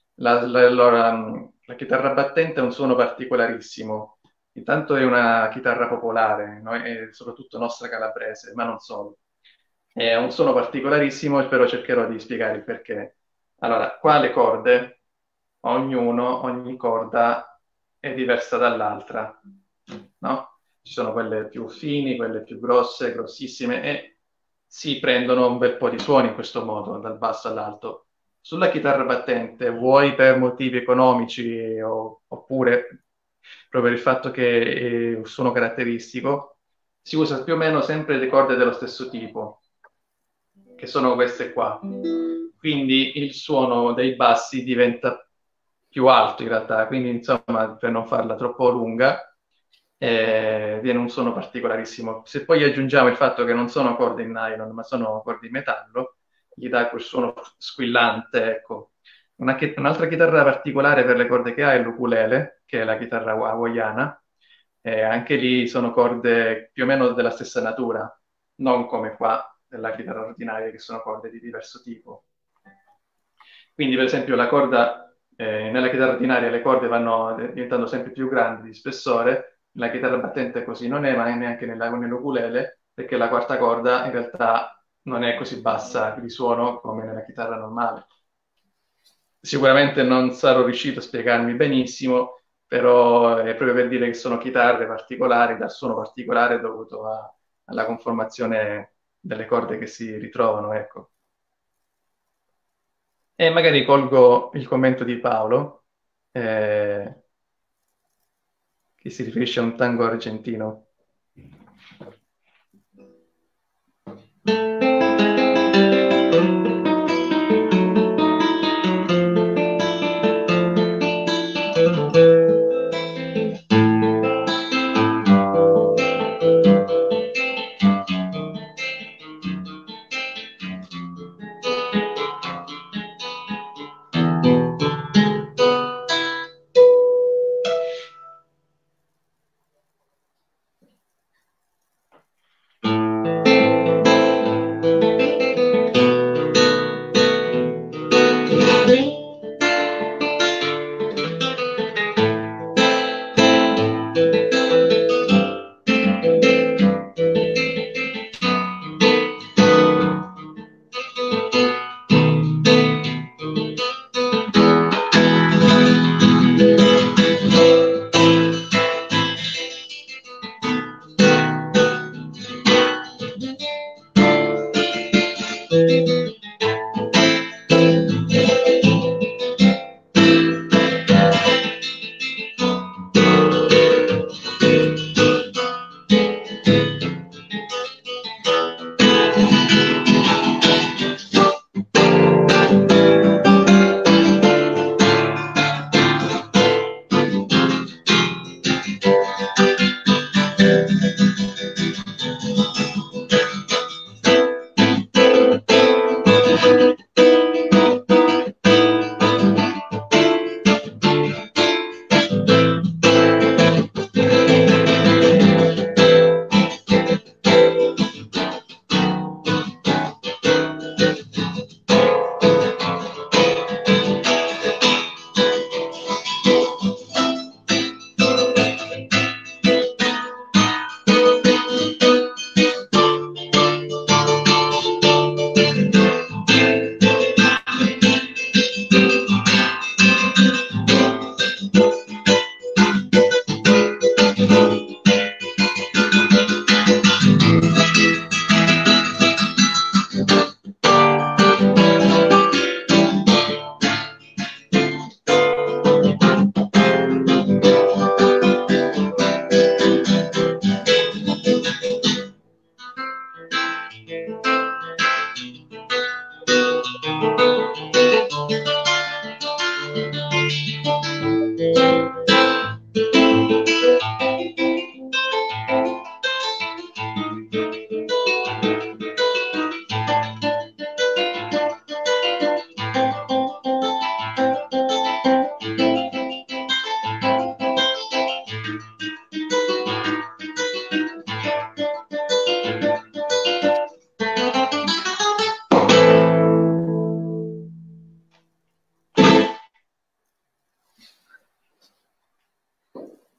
La chitarra battente ha un suono particolarissimo. Intanto è una chitarra popolare, no? E soprattutto nostra calabrese, ma non solo. È un suono particolarissimo, però cercherò di spiegare il perché. Allora, qua le corde, ogni corda è diversa dall'altra, no? Ci sono quelle più fini, quelle più grosse, grossissime, e si prendono un bel po' di suoni in questo modo, dal basso all'alto. Sulla chitarra battente, vuoi per motivi economici oppure proprio per il fatto che è un suono caratteristico, si usa più o meno sempre le corde dello stesso tipo, che sono queste qua. Quindi il suono dei bassi diventa più alto in realtà, quindi insomma per non farla troppo lunga viene un suono particolarissimo. Se poi aggiungiamo il fatto che non sono corde in nylon ma sono corde in metallo, gli dà quel suono squillante, ecco. Un'altra chitarra particolare per le corde che ha è l'ukulele, che è la chitarra hawaiana. Anche lì sono corde più o meno della stessa natura, non come qua nella chitarra ordinaria, che sono corde di diverso tipo. Quindi, per esempio, nella chitarra ordinaria le corde vanno diventando sempre più grandi di spessore, nella chitarra battente così non è, ma neanche nell'ukulele, perché la quarta corda in realtà non è così bassa di suono come nella chitarra normale. Sicuramente non sarò riuscito a spiegarmi benissimo, però è proprio per dire che sono chitarre particolari, dal suono particolare dovuto alla conformazione delle corde che si ritrovano, ecco. E magari colgo il commento di Paolo, eh, che si riferisce a un tango argentino.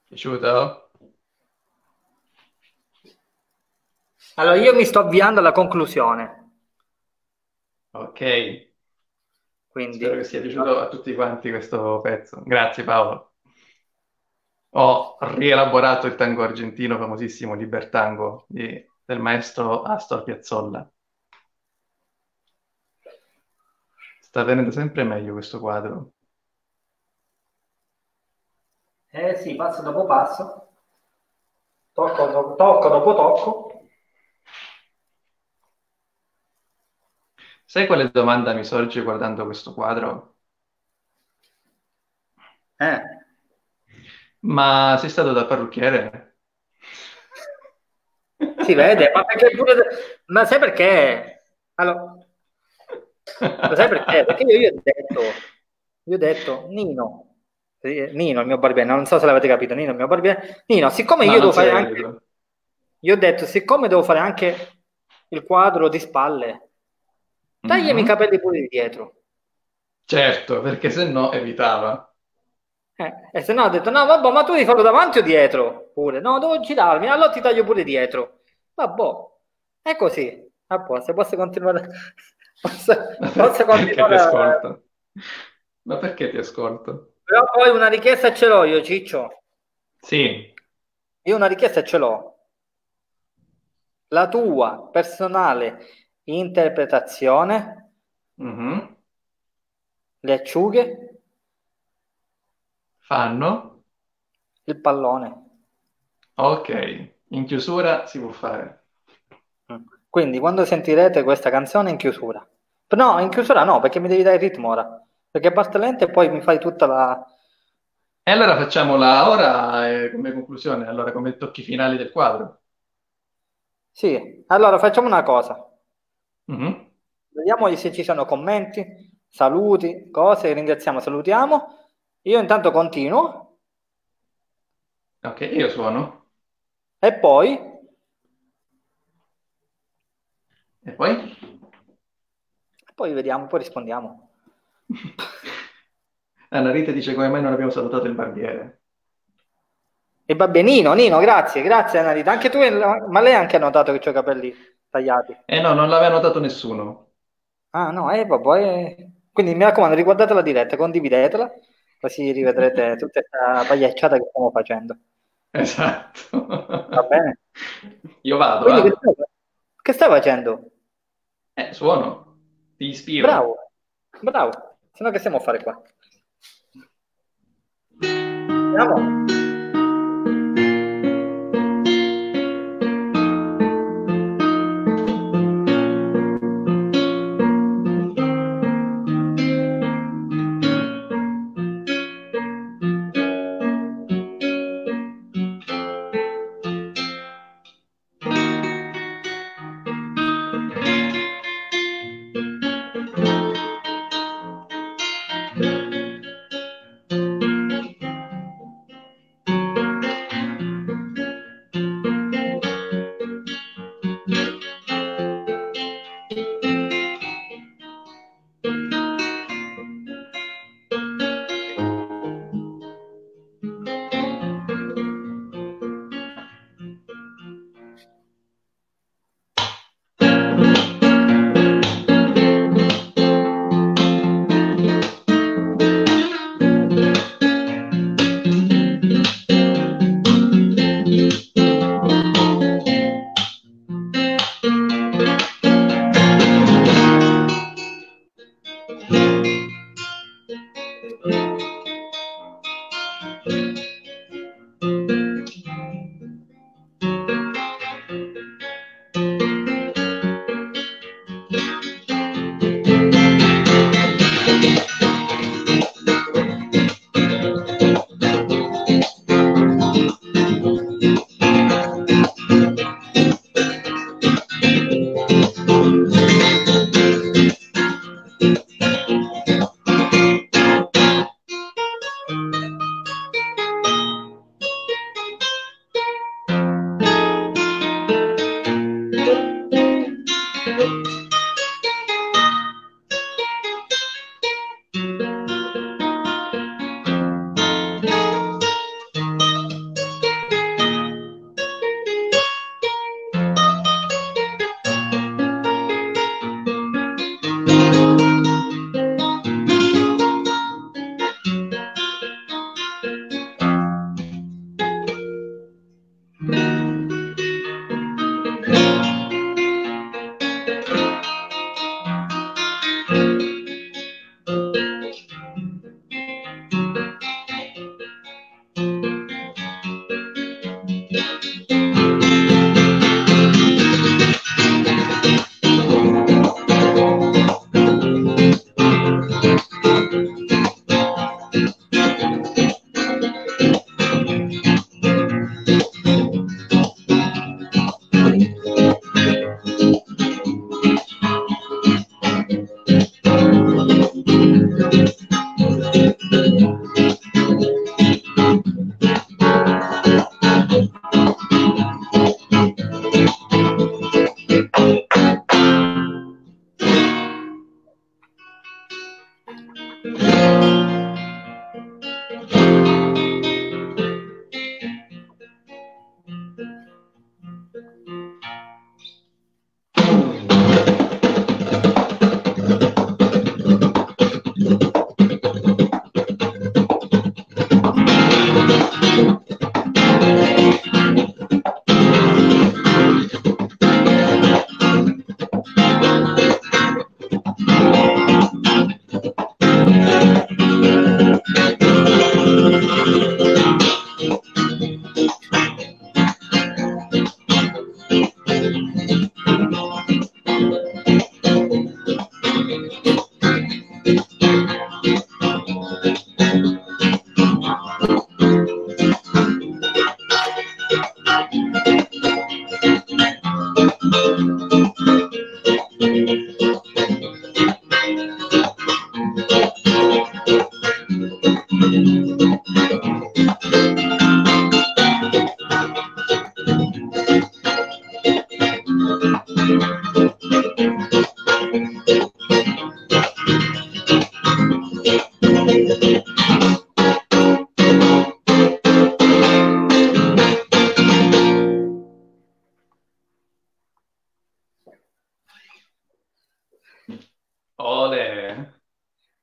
Piaciuto? Allora, io mi sto avviando alla conclusione, Ok, quindi spero che sia piaciuto a tutti quanti questo pezzo. Grazie Paolo. Ho rielaborato il tango argentino famosissimo Libertango del maestro Astor Piazzolla. Sta venendo sempre meglio questo quadro. eh sì, passo dopo passo, tocco dopo tocco. Sai quale domanda mi sorge guardando questo quadro? Eh. Ma sei stato da parrucchiere? Si vede, ma perché pure... Ma sai perché? Allora, lo sai perché? Perché io ho detto, Nino, il mio barbiere, non so se l'avete capito, Nino, il mio barbiere, Nino, siccome No, io non devo si fare è anche, capito. io ho detto, siccome devo fare anche il quadro di spalle, tagliami i Mhm. capelli pure di dietro. Certo, perché se no evitava. E se no ho detto, no, vabbè, ma tu devi farlo davanti o dietro? Pure, no, devo girarmi, allora ti taglio pure dietro. Vabbè, è così, a posto, posso continuare, posso Perché ti continuare, ascolto? Ma perché ti ascolto? però poi una richiesta ce l'ho io, Ciccio, Sì. io una richiesta ce l'ho, la tua personale interpretazione, Mhm. le acciughe, Fanno? il pallone. Ok, in chiusura si può fare. Quindi quando sentirete questa canzone in chiusura, no, in chiusura no, perché mi devi dare il ritmo ora, perché parte lenta e poi mi fai tutta la... E allora facciamola ora come conclusione, allora come tocchi finali del quadro. Sì, allora facciamo una cosa, Mhm. vediamo se ci sono commenti, saluti, cose, ringraziamo, salutiamo, io intanto continuo Ok, io suono. e poi, E poi? poi vediamo, poi rispondiamo. Anna Rita dice come mai non abbiamo salutato il barbiere. E va benino, Nino, grazie, grazie Annalita, anche tu, ma lei anche ha notato che ho i capelli tagliati. Eh no, non l'aveva notato nessuno. Ah no, vabbè, quindi mi raccomando, riguardate la diretta, condividetela, così rivedrete tutta questa pagliacciata che stiamo facendo. Esatto. Va bene? Io vado, Quindi eh? che stai facendo? Suono. Ti ispiro. Bravo, bravo. Se no che stiamo a fare qua? Andiamo?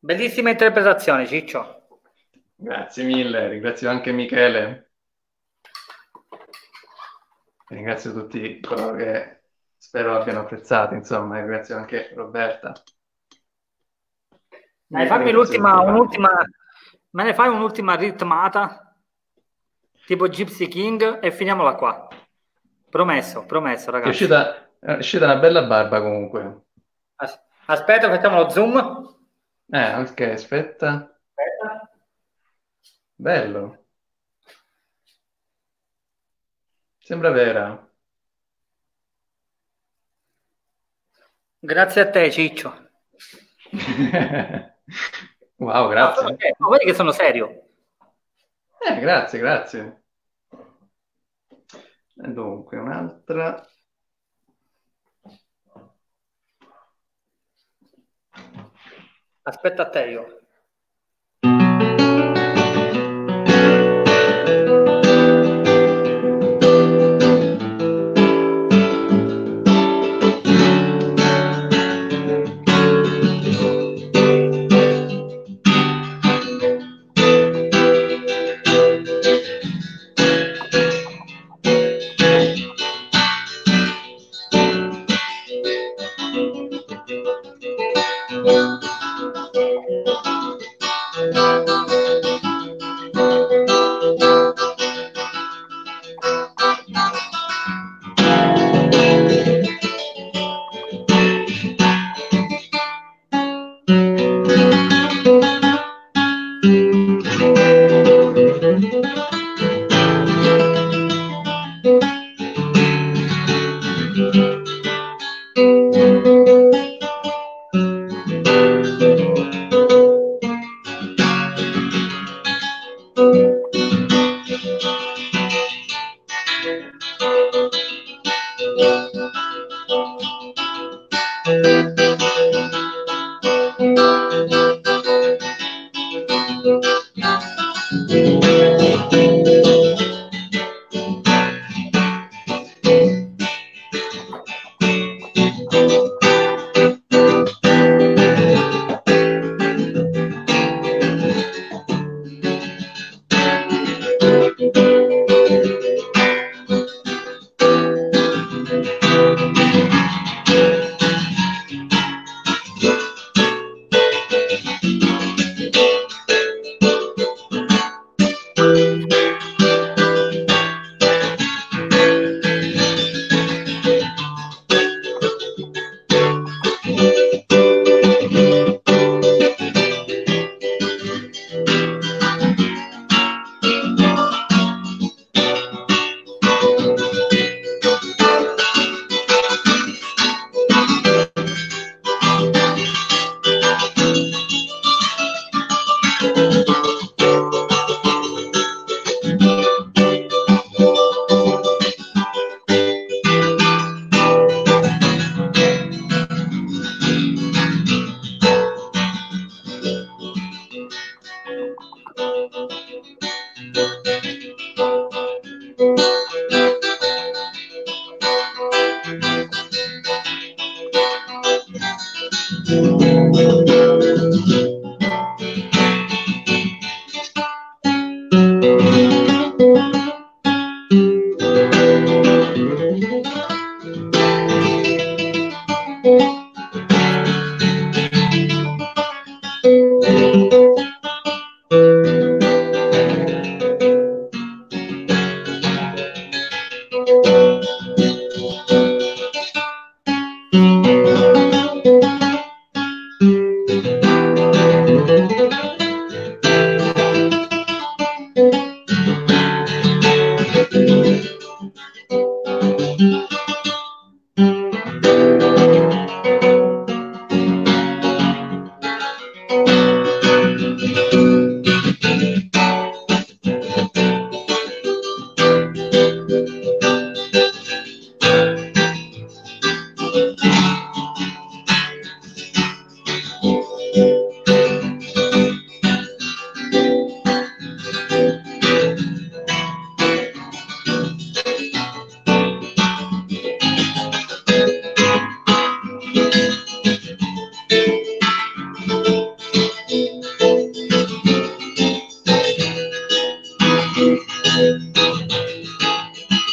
Bellissima interpretazione, Ciccio. Grazie mille, ringrazio anche Michele. Ringrazio tutti coloro che spero abbiano apprezzato, insomma, e ringrazio anche Roberta. Dai, fammi me ne fai un'ultima ritmata, tipo Gypsy King, e finiamola qua. Promesso, promesso, ragazzi. È uscita una bella barba comunque. Aspetta, facciamo lo zoom. Ok, aspetta. Aspetta. Bello. Sembra vera. Grazie a te, Ciccio. Wow, grazie. No, vedi che sono serio. Grazie, grazie. E dunque, un'altra. Aspetta a te io.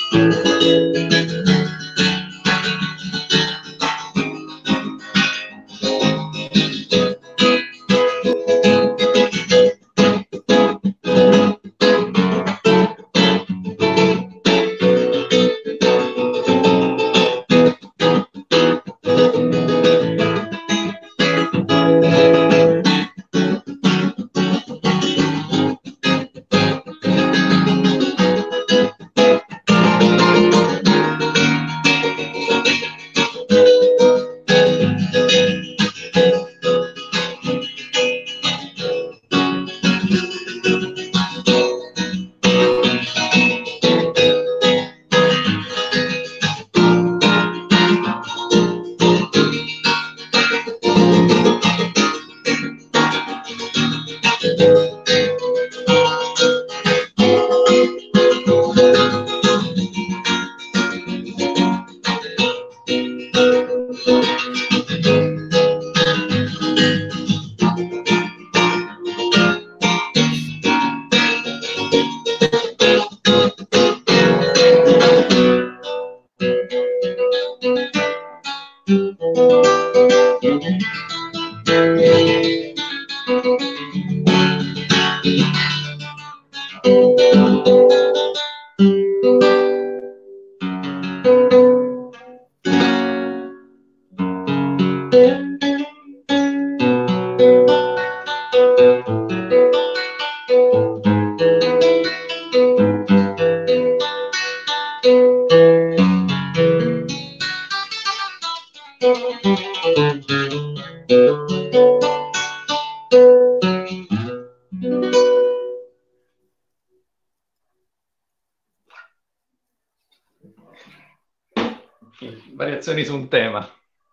Variazioni su un tema.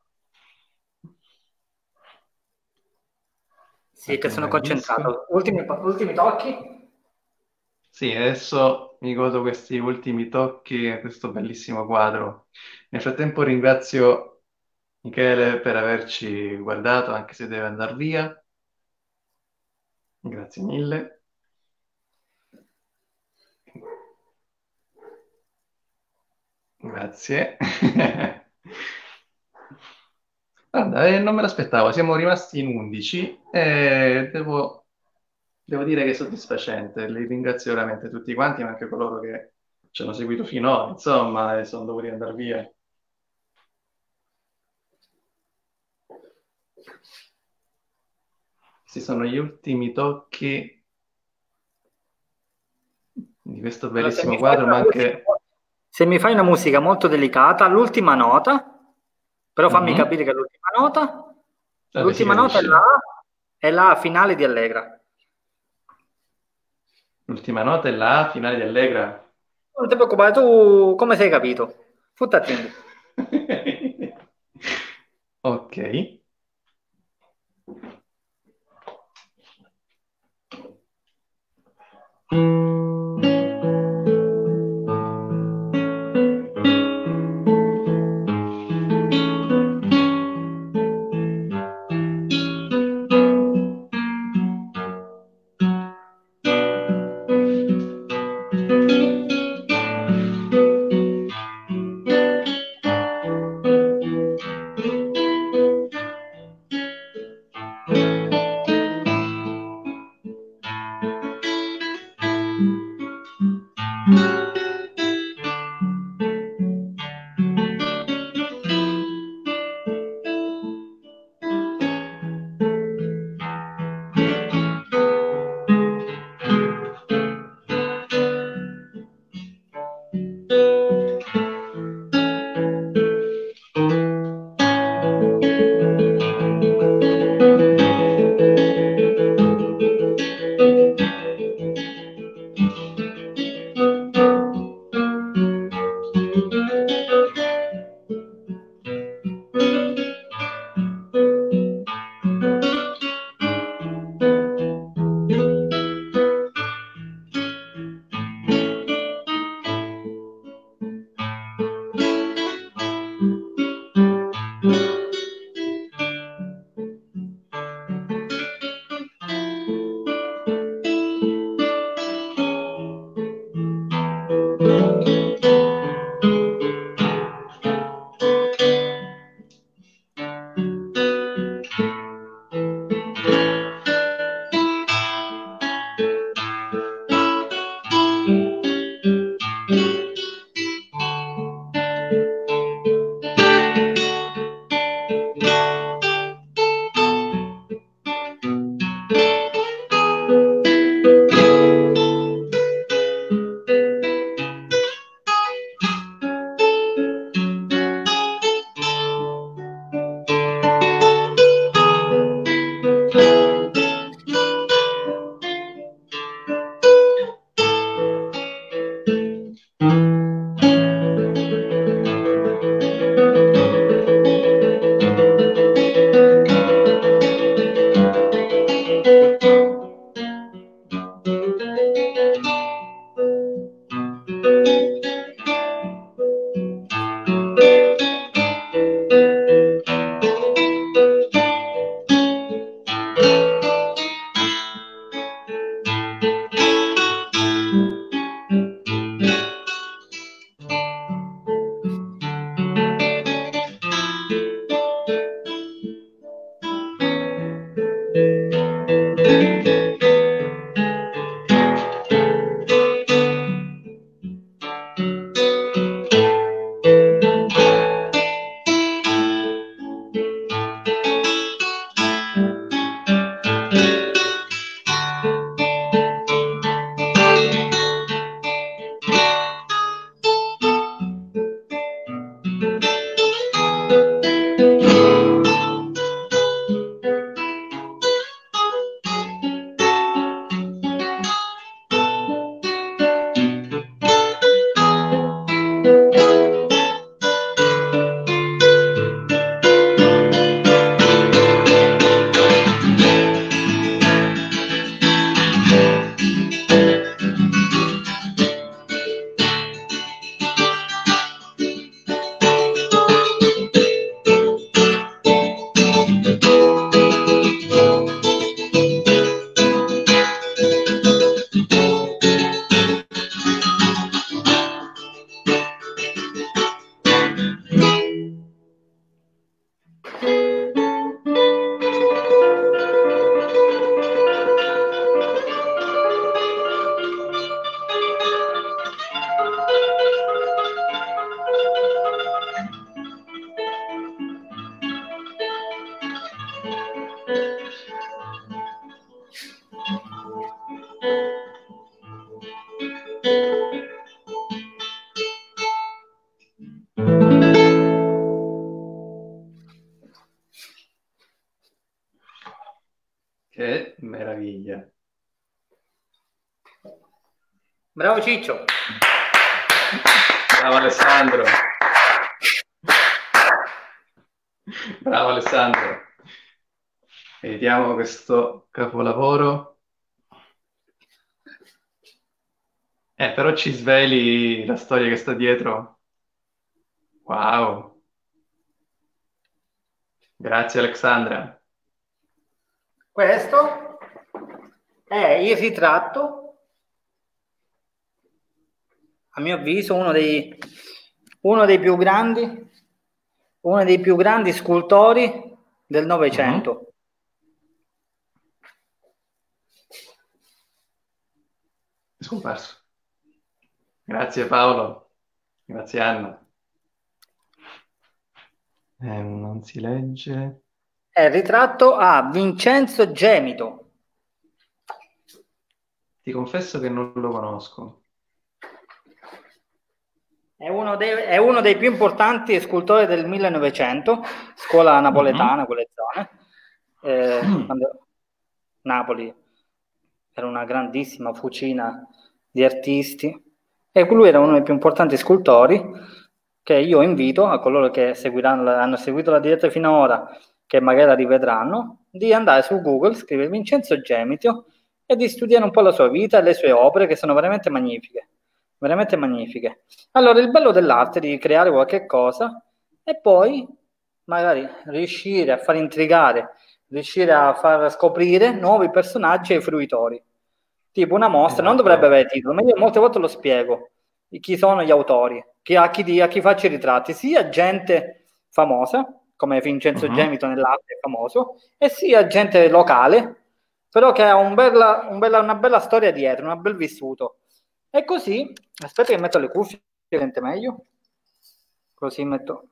Sì, che sono concentrato. Ultimi tocchi? Sì, adesso mi godo questi ultimi tocchi a questo bellissimo quadro. Nel frattempo ringrazio Michele per averci guardato, anche se deve andare via. Grazie mille. Grazie. Guarda, non me l'aspettavo, siamo rimasti in 11 e devo dire che è soddisfacente. Li ringrazio veramente tutti quanti, ma anche coloro che ci hanno seguito finora, insomma, e sono dovuti andare via. Questi sono gli ultimi tocchi di questo Allora, bellissimo quadro, ma anche... se mi fai una musica molto delicata, l'ultima nota, però fammi Mhm. capire che è l'ultima nota. Vabbè, si L'ultima nota capisce. è la A finale di Allegra. L'ultima nota è la A finale di Allegra. Non ti preoccupare, tu come sei capito? Fu t'attendi. Ok. Che meraviglia. Bravo Ciccio. Bravo Alessandro. Bravo Alessandro. Vediamo questo capolavoro. Però ci sveli la storia che sta dietro. Wow. Grazie Alexandra. Questo è il ritratto, a mio avviso, uno dei più grandi scultori del Novecento. È scomparso. Grazie Paolo. Grazie Anna. Non si legge. È il ritratto a Vincenzo Gemito. Ti confesso che non lo conosco. È uno dei più importanti scultori del 1900, scuola napoletana, quelle zone. Quando Napoli era una grandissima fucina di artisti, e lui era uno dei più importanti scultori, che io invito a coloro che hanno seguito la diretta fino ad ora, che magari la rivedranno, di andare su Google, scrivere Vincenzo Gemito e di studiare un po' la sua vita e le sue opere, che sono veramente magnifiche. Veramente magnifiche. Allora, il bello dell'arte è di creare qualche cosa e poi magari riuscire a far intrigare, riuscire a far scoprire nuovi personaggi ai fruitori. Tipo una mostra, non dovrebbe avere titolo, ma io molte volte lo spiego. Chi sono gli autori, a chi faccio i ritratti, sia gente famosa, come Vincenzo Gemito nell'arte è famoso, e sia gente locale, però che ha una bella storia dietro, un bel vissuto. E così, aspetta che metto le cuffie, sente meglio. Così metto.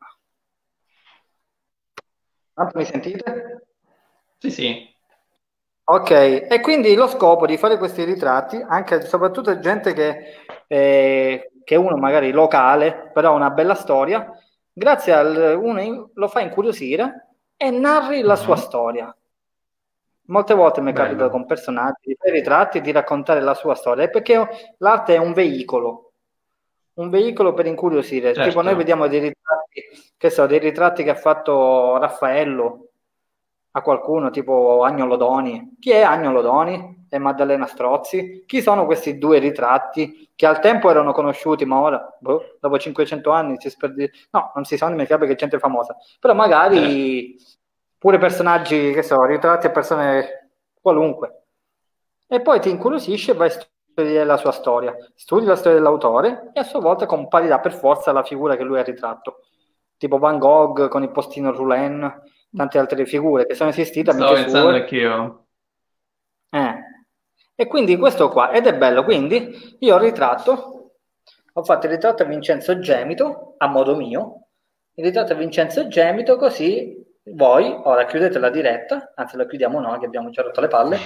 Mi sentite? Sì, sì. Ok, e quindi lo scopo di fare questi ritratti, anche soprattutto gente che uno magari locale, però ha una bella storia, grazie uno lo fa incuriosire e narri la sua storia. Molte volte mi capita con personaggi di fare ritratti e di raccontare la sua storia, perché l'arte è un veicolo. un veicolo per incuriosire. Tipo noi certo. vediamo dei ritratti, che so, dei ritratti che ha fatto Raffaello a qualcuno, tipo Agnolo Doni. Chi è Agnolo Doni? E Maddalena Strozzi? Chi sono questi due ritratti che al tempo erano conosciuti, ma ora, boh, dopo 500 anni, no, non si sa nemmeno perché gente famosa, però Certo. magari pure personaggi, che so, ritratti a persone qualunque. E poi ti incuriosisce e vai a studiare la sua storia. Studi la storia dell'autore e a sua volta comparirà per forza la figura che lui ha ritratto. Tipo Van Gogh con il postino Roulin, tante altre figure che sono esistite, Stavo amiche pensando sue. anch'io. Eh. E quindi questo qua, ed è bello, quindi io ho fatto il ritratto a Vincenzo Gemito, a modo mio, il ritratto a Vincenzo Gemito, così voi, ora chiudete la diretta, anzi la chiudiamo noi che abbiamo già rotto le palle,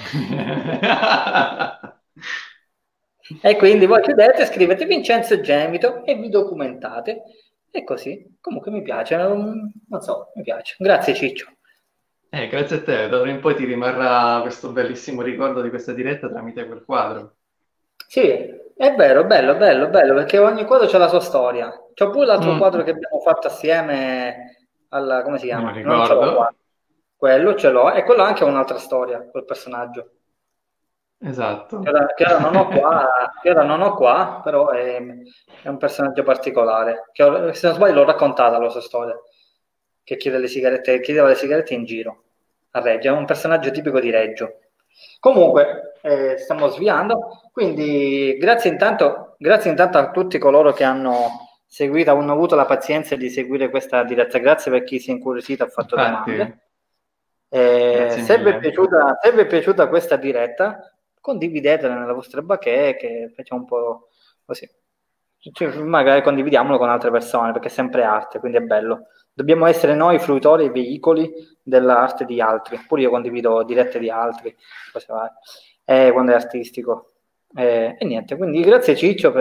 e quindi voi chiudete, scrivete Vincenzo Gemito e vi documentate, e così, comunque mi piace, non so, mi piace. Grazie Ciccio. Grazie a te, d'ora in poi ti rimarrà questo bellissimo ricordo di questa diretta tramite quel quadro. Sì, è vero, bello, bello, bello, perché ogni quadro c'ha la sua storia. C'ho pure l'altro quadro Mm, che abbiamo fatto assieme alla, come si me lo chiama? Non ce l'ho qua. ricordo. Quello ce l'ho, e quello ha anche un'altra storia, quel personaggio. Che Esatto. ora, che ora non ho qua, che ora non ho qua, però è un personaggio particolare. Se non sbaglio l'ho raccontata la sua storia, che chiedeva le sigarette in giro a Reggio, è un personaggio tipico di Reggio. Comunque, stiamo sviando, quindi grazie intanto a tutti coloro che hanno seguito, hanno avuto la pazienza di seguire questa diretta, grazie per chi si è incuriosito e ha fatto Infatti, domande. grazie mille. Se vi è piaciuta questa diretta, condividetela nelle vostre bacheche, che facciamo un po' così. Cioè, magari condividiamolo con altre persone, perché è sempre arte, quindi è bello. Dobbiamo essere noi fruitori e veicoli dell'arte di altri. Pure io condivido dirette di altri, cose varie, quando è artistico. E niente, quindi grazie Ciccio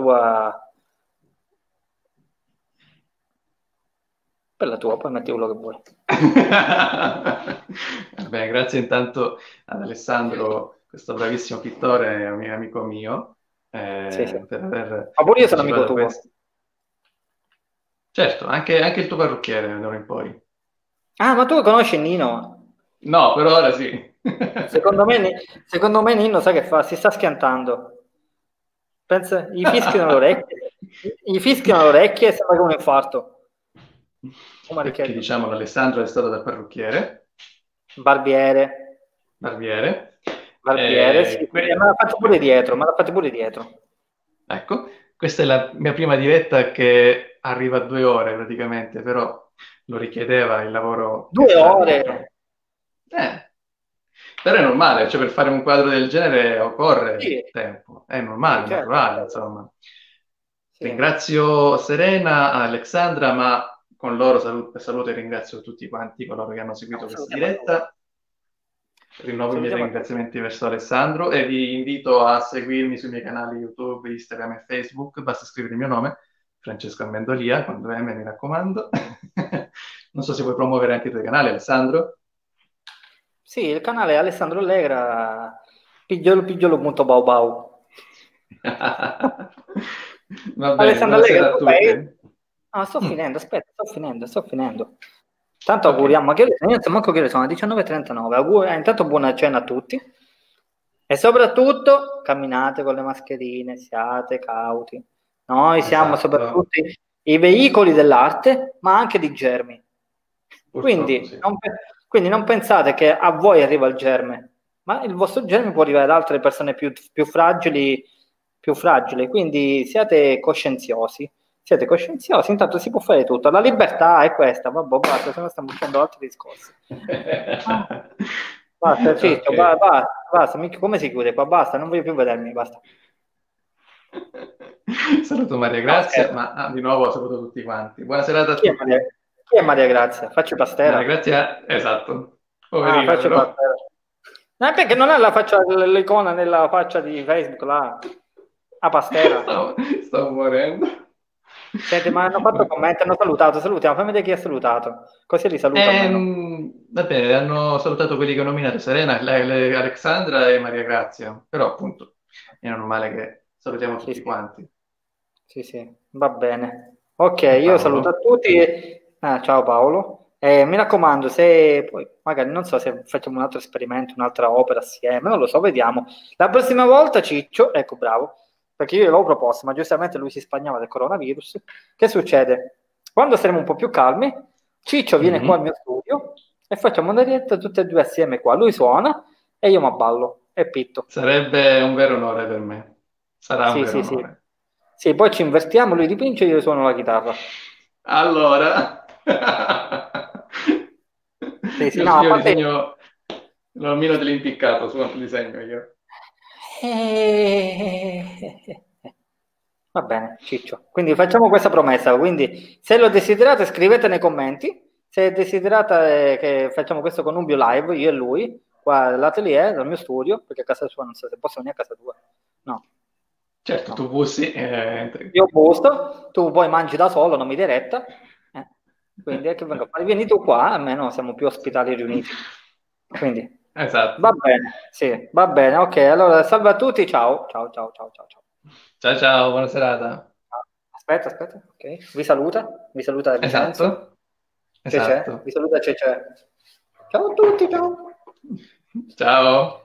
per la tua, poi metti quello che vuoi. Beh, grazie intanto ad Alessandro, questo bravissimo pittore, un amico mio, Sì, sì. per aver Ma pure io sono amico partecipato a tuo. questo. Certo, anche il tuo parrucchiere, d'ora in poi. Ah, ma tu conosci Nino? No, per ora sì. Secondo me, secondo me Nino sa che fa? Si sta schiantando. Pensa, gli fischiano le orecchie e sembra che è un infarto. Oh, Perché Marichello. diciamo Alessandro è stato da parrucchiere, Barbiere, barbiere. barbiere, sì, me l'ha fatto pure dietro, me l'ha fatto pure dietro. Ecco, questa è la mia prima diretta che arriva a 2 ore praticamente, però lo richiedeva il lavoro che Due sta dietro. ore? Eh, però è normale, cioè per fare un quadro del genere occorre Sì, tempo, è sì, normale, certo, naturale, certo. insomma. Sì, Ringrazio Serena, Alexandra, ma con loro saluto e ringrazio tutti quanti coloro che hanno seguito questa salutiamo a tutti. diretta. Rinnovo i miei Salutiamo a tutti. ringraziamenti verso Alessandro e vi invito a seguirmi sui miei canali YouTube, Instagram e Facebook. Basta scrivere il mio nome, Francesco Amendolia, con 2M, mi raccomando. Non so se vuoi promuovere anche i tuoi canali, Alessandro. Sì, il canale Alessandro Allegra, pigliolo.baubau. Va bene, Alessandro buonasera Allegri, a tu tutti. sei? Ah, sto Mm, finendo, aspetta, sto finendo. Tanto ok. auguriamo, ma che ore sono? Io non so manco che ore sono, 19:39. Intanto buona cena a tutti. E soprattutto camminate con le mascherine, siate cauti. Noi siamo Esatto, soprattutto i veicoli dell'arte, ma anche di germi. purtroppo Quindi sì. quindi non pensate che a voi arriva il germe, ma il vostro germe può arrivare ad altre persone più fragili, più fragili. Quindi siate coscienziosi, intanto si può fare tutto. La libertà è questa, vabbè, basta, se no stiamo facendo altri discorsi. Ah, basta, Ciccio, Ok. basta, come si chiude qua? Basta, non voglio più vedermi, basta. Saluto Maria No, Grazia, scherzo. ma di nuovo saluto tutti quanti. Buona serata a Chi è Maria, tutti. chi è Maria Grazia? Faccio Maria Pastera? Grazia, esatto. Ah, Poverina faccio però. Pastera. No, perché non è la faccia, l'icona nella faccia di Facebook là, a Pastera. Stavo morendo. Senti, ma hanno fatto commenti, hanno salutato, salutiamo, fammi vedere chi ha salutato, così li saluto almeno. Vabbè, hanno salutato quelli che ho nominato, Serena, Alexandra e Maria Grazia, però appunto è normale che salutiamo Sì, tutti sì, quanti. Sì, sì, va bene. Ok, io saluto a Paolo. tutti. Ciao Paolo. Mi raccomando, se poi magari non so se facciamo un altro esperimento, un'altra opera assieme, non lo so, vediamo. La prossima volta, Ciccio, ecco bravo, perché io l'avevo proposto, ma giustamente lui si spagnava del coronavirus. Che succede? Quando saremo un po' più calmi, Ciccio viene qua al Mhm. mio studio e facciamo una diretta tutte e due assieme qua. Lui suona e io mi abballo e pitto. Sarebbe un vero onore per me. Sarà un Sì, vero sì, sì. onore. Sì, poi ci invertiamo, lui dipinge e io suono la chitarra. Allora, Sì, sì, io, no, a io parte... disegno l'omino dell'impiccato, disegno io. Va bene, Ciccio. Quindi facciamo questa promessa. Quindi, se lo desiderate, scrivete nei commenti. Se desiderate che facciamo questo connubio live, io e lui, qua all'atelier, dal mio studio, perché a casa sua non so se posso venire a casa tua. No, Certo, tu no. bussi. Io posto, tu poi mangi da solo, non mi dai retta. Eh, Quindi è che vengo a fare. Vieni tu qua, almeno siamo più ospitali riuniti. Quindi, va Esatto. bene, sì, va bene, ok. Allora, salve a tutti, ciao, ciao, ciao, ciao, ciao, ciao. Ciao ciao, buona serata. Aspetta, aspetta, ok. Vi saluta Vincenzo. Esatto, Cece, esatto. vi saluta Cece. Ciao a tutti, ciao. Ciao.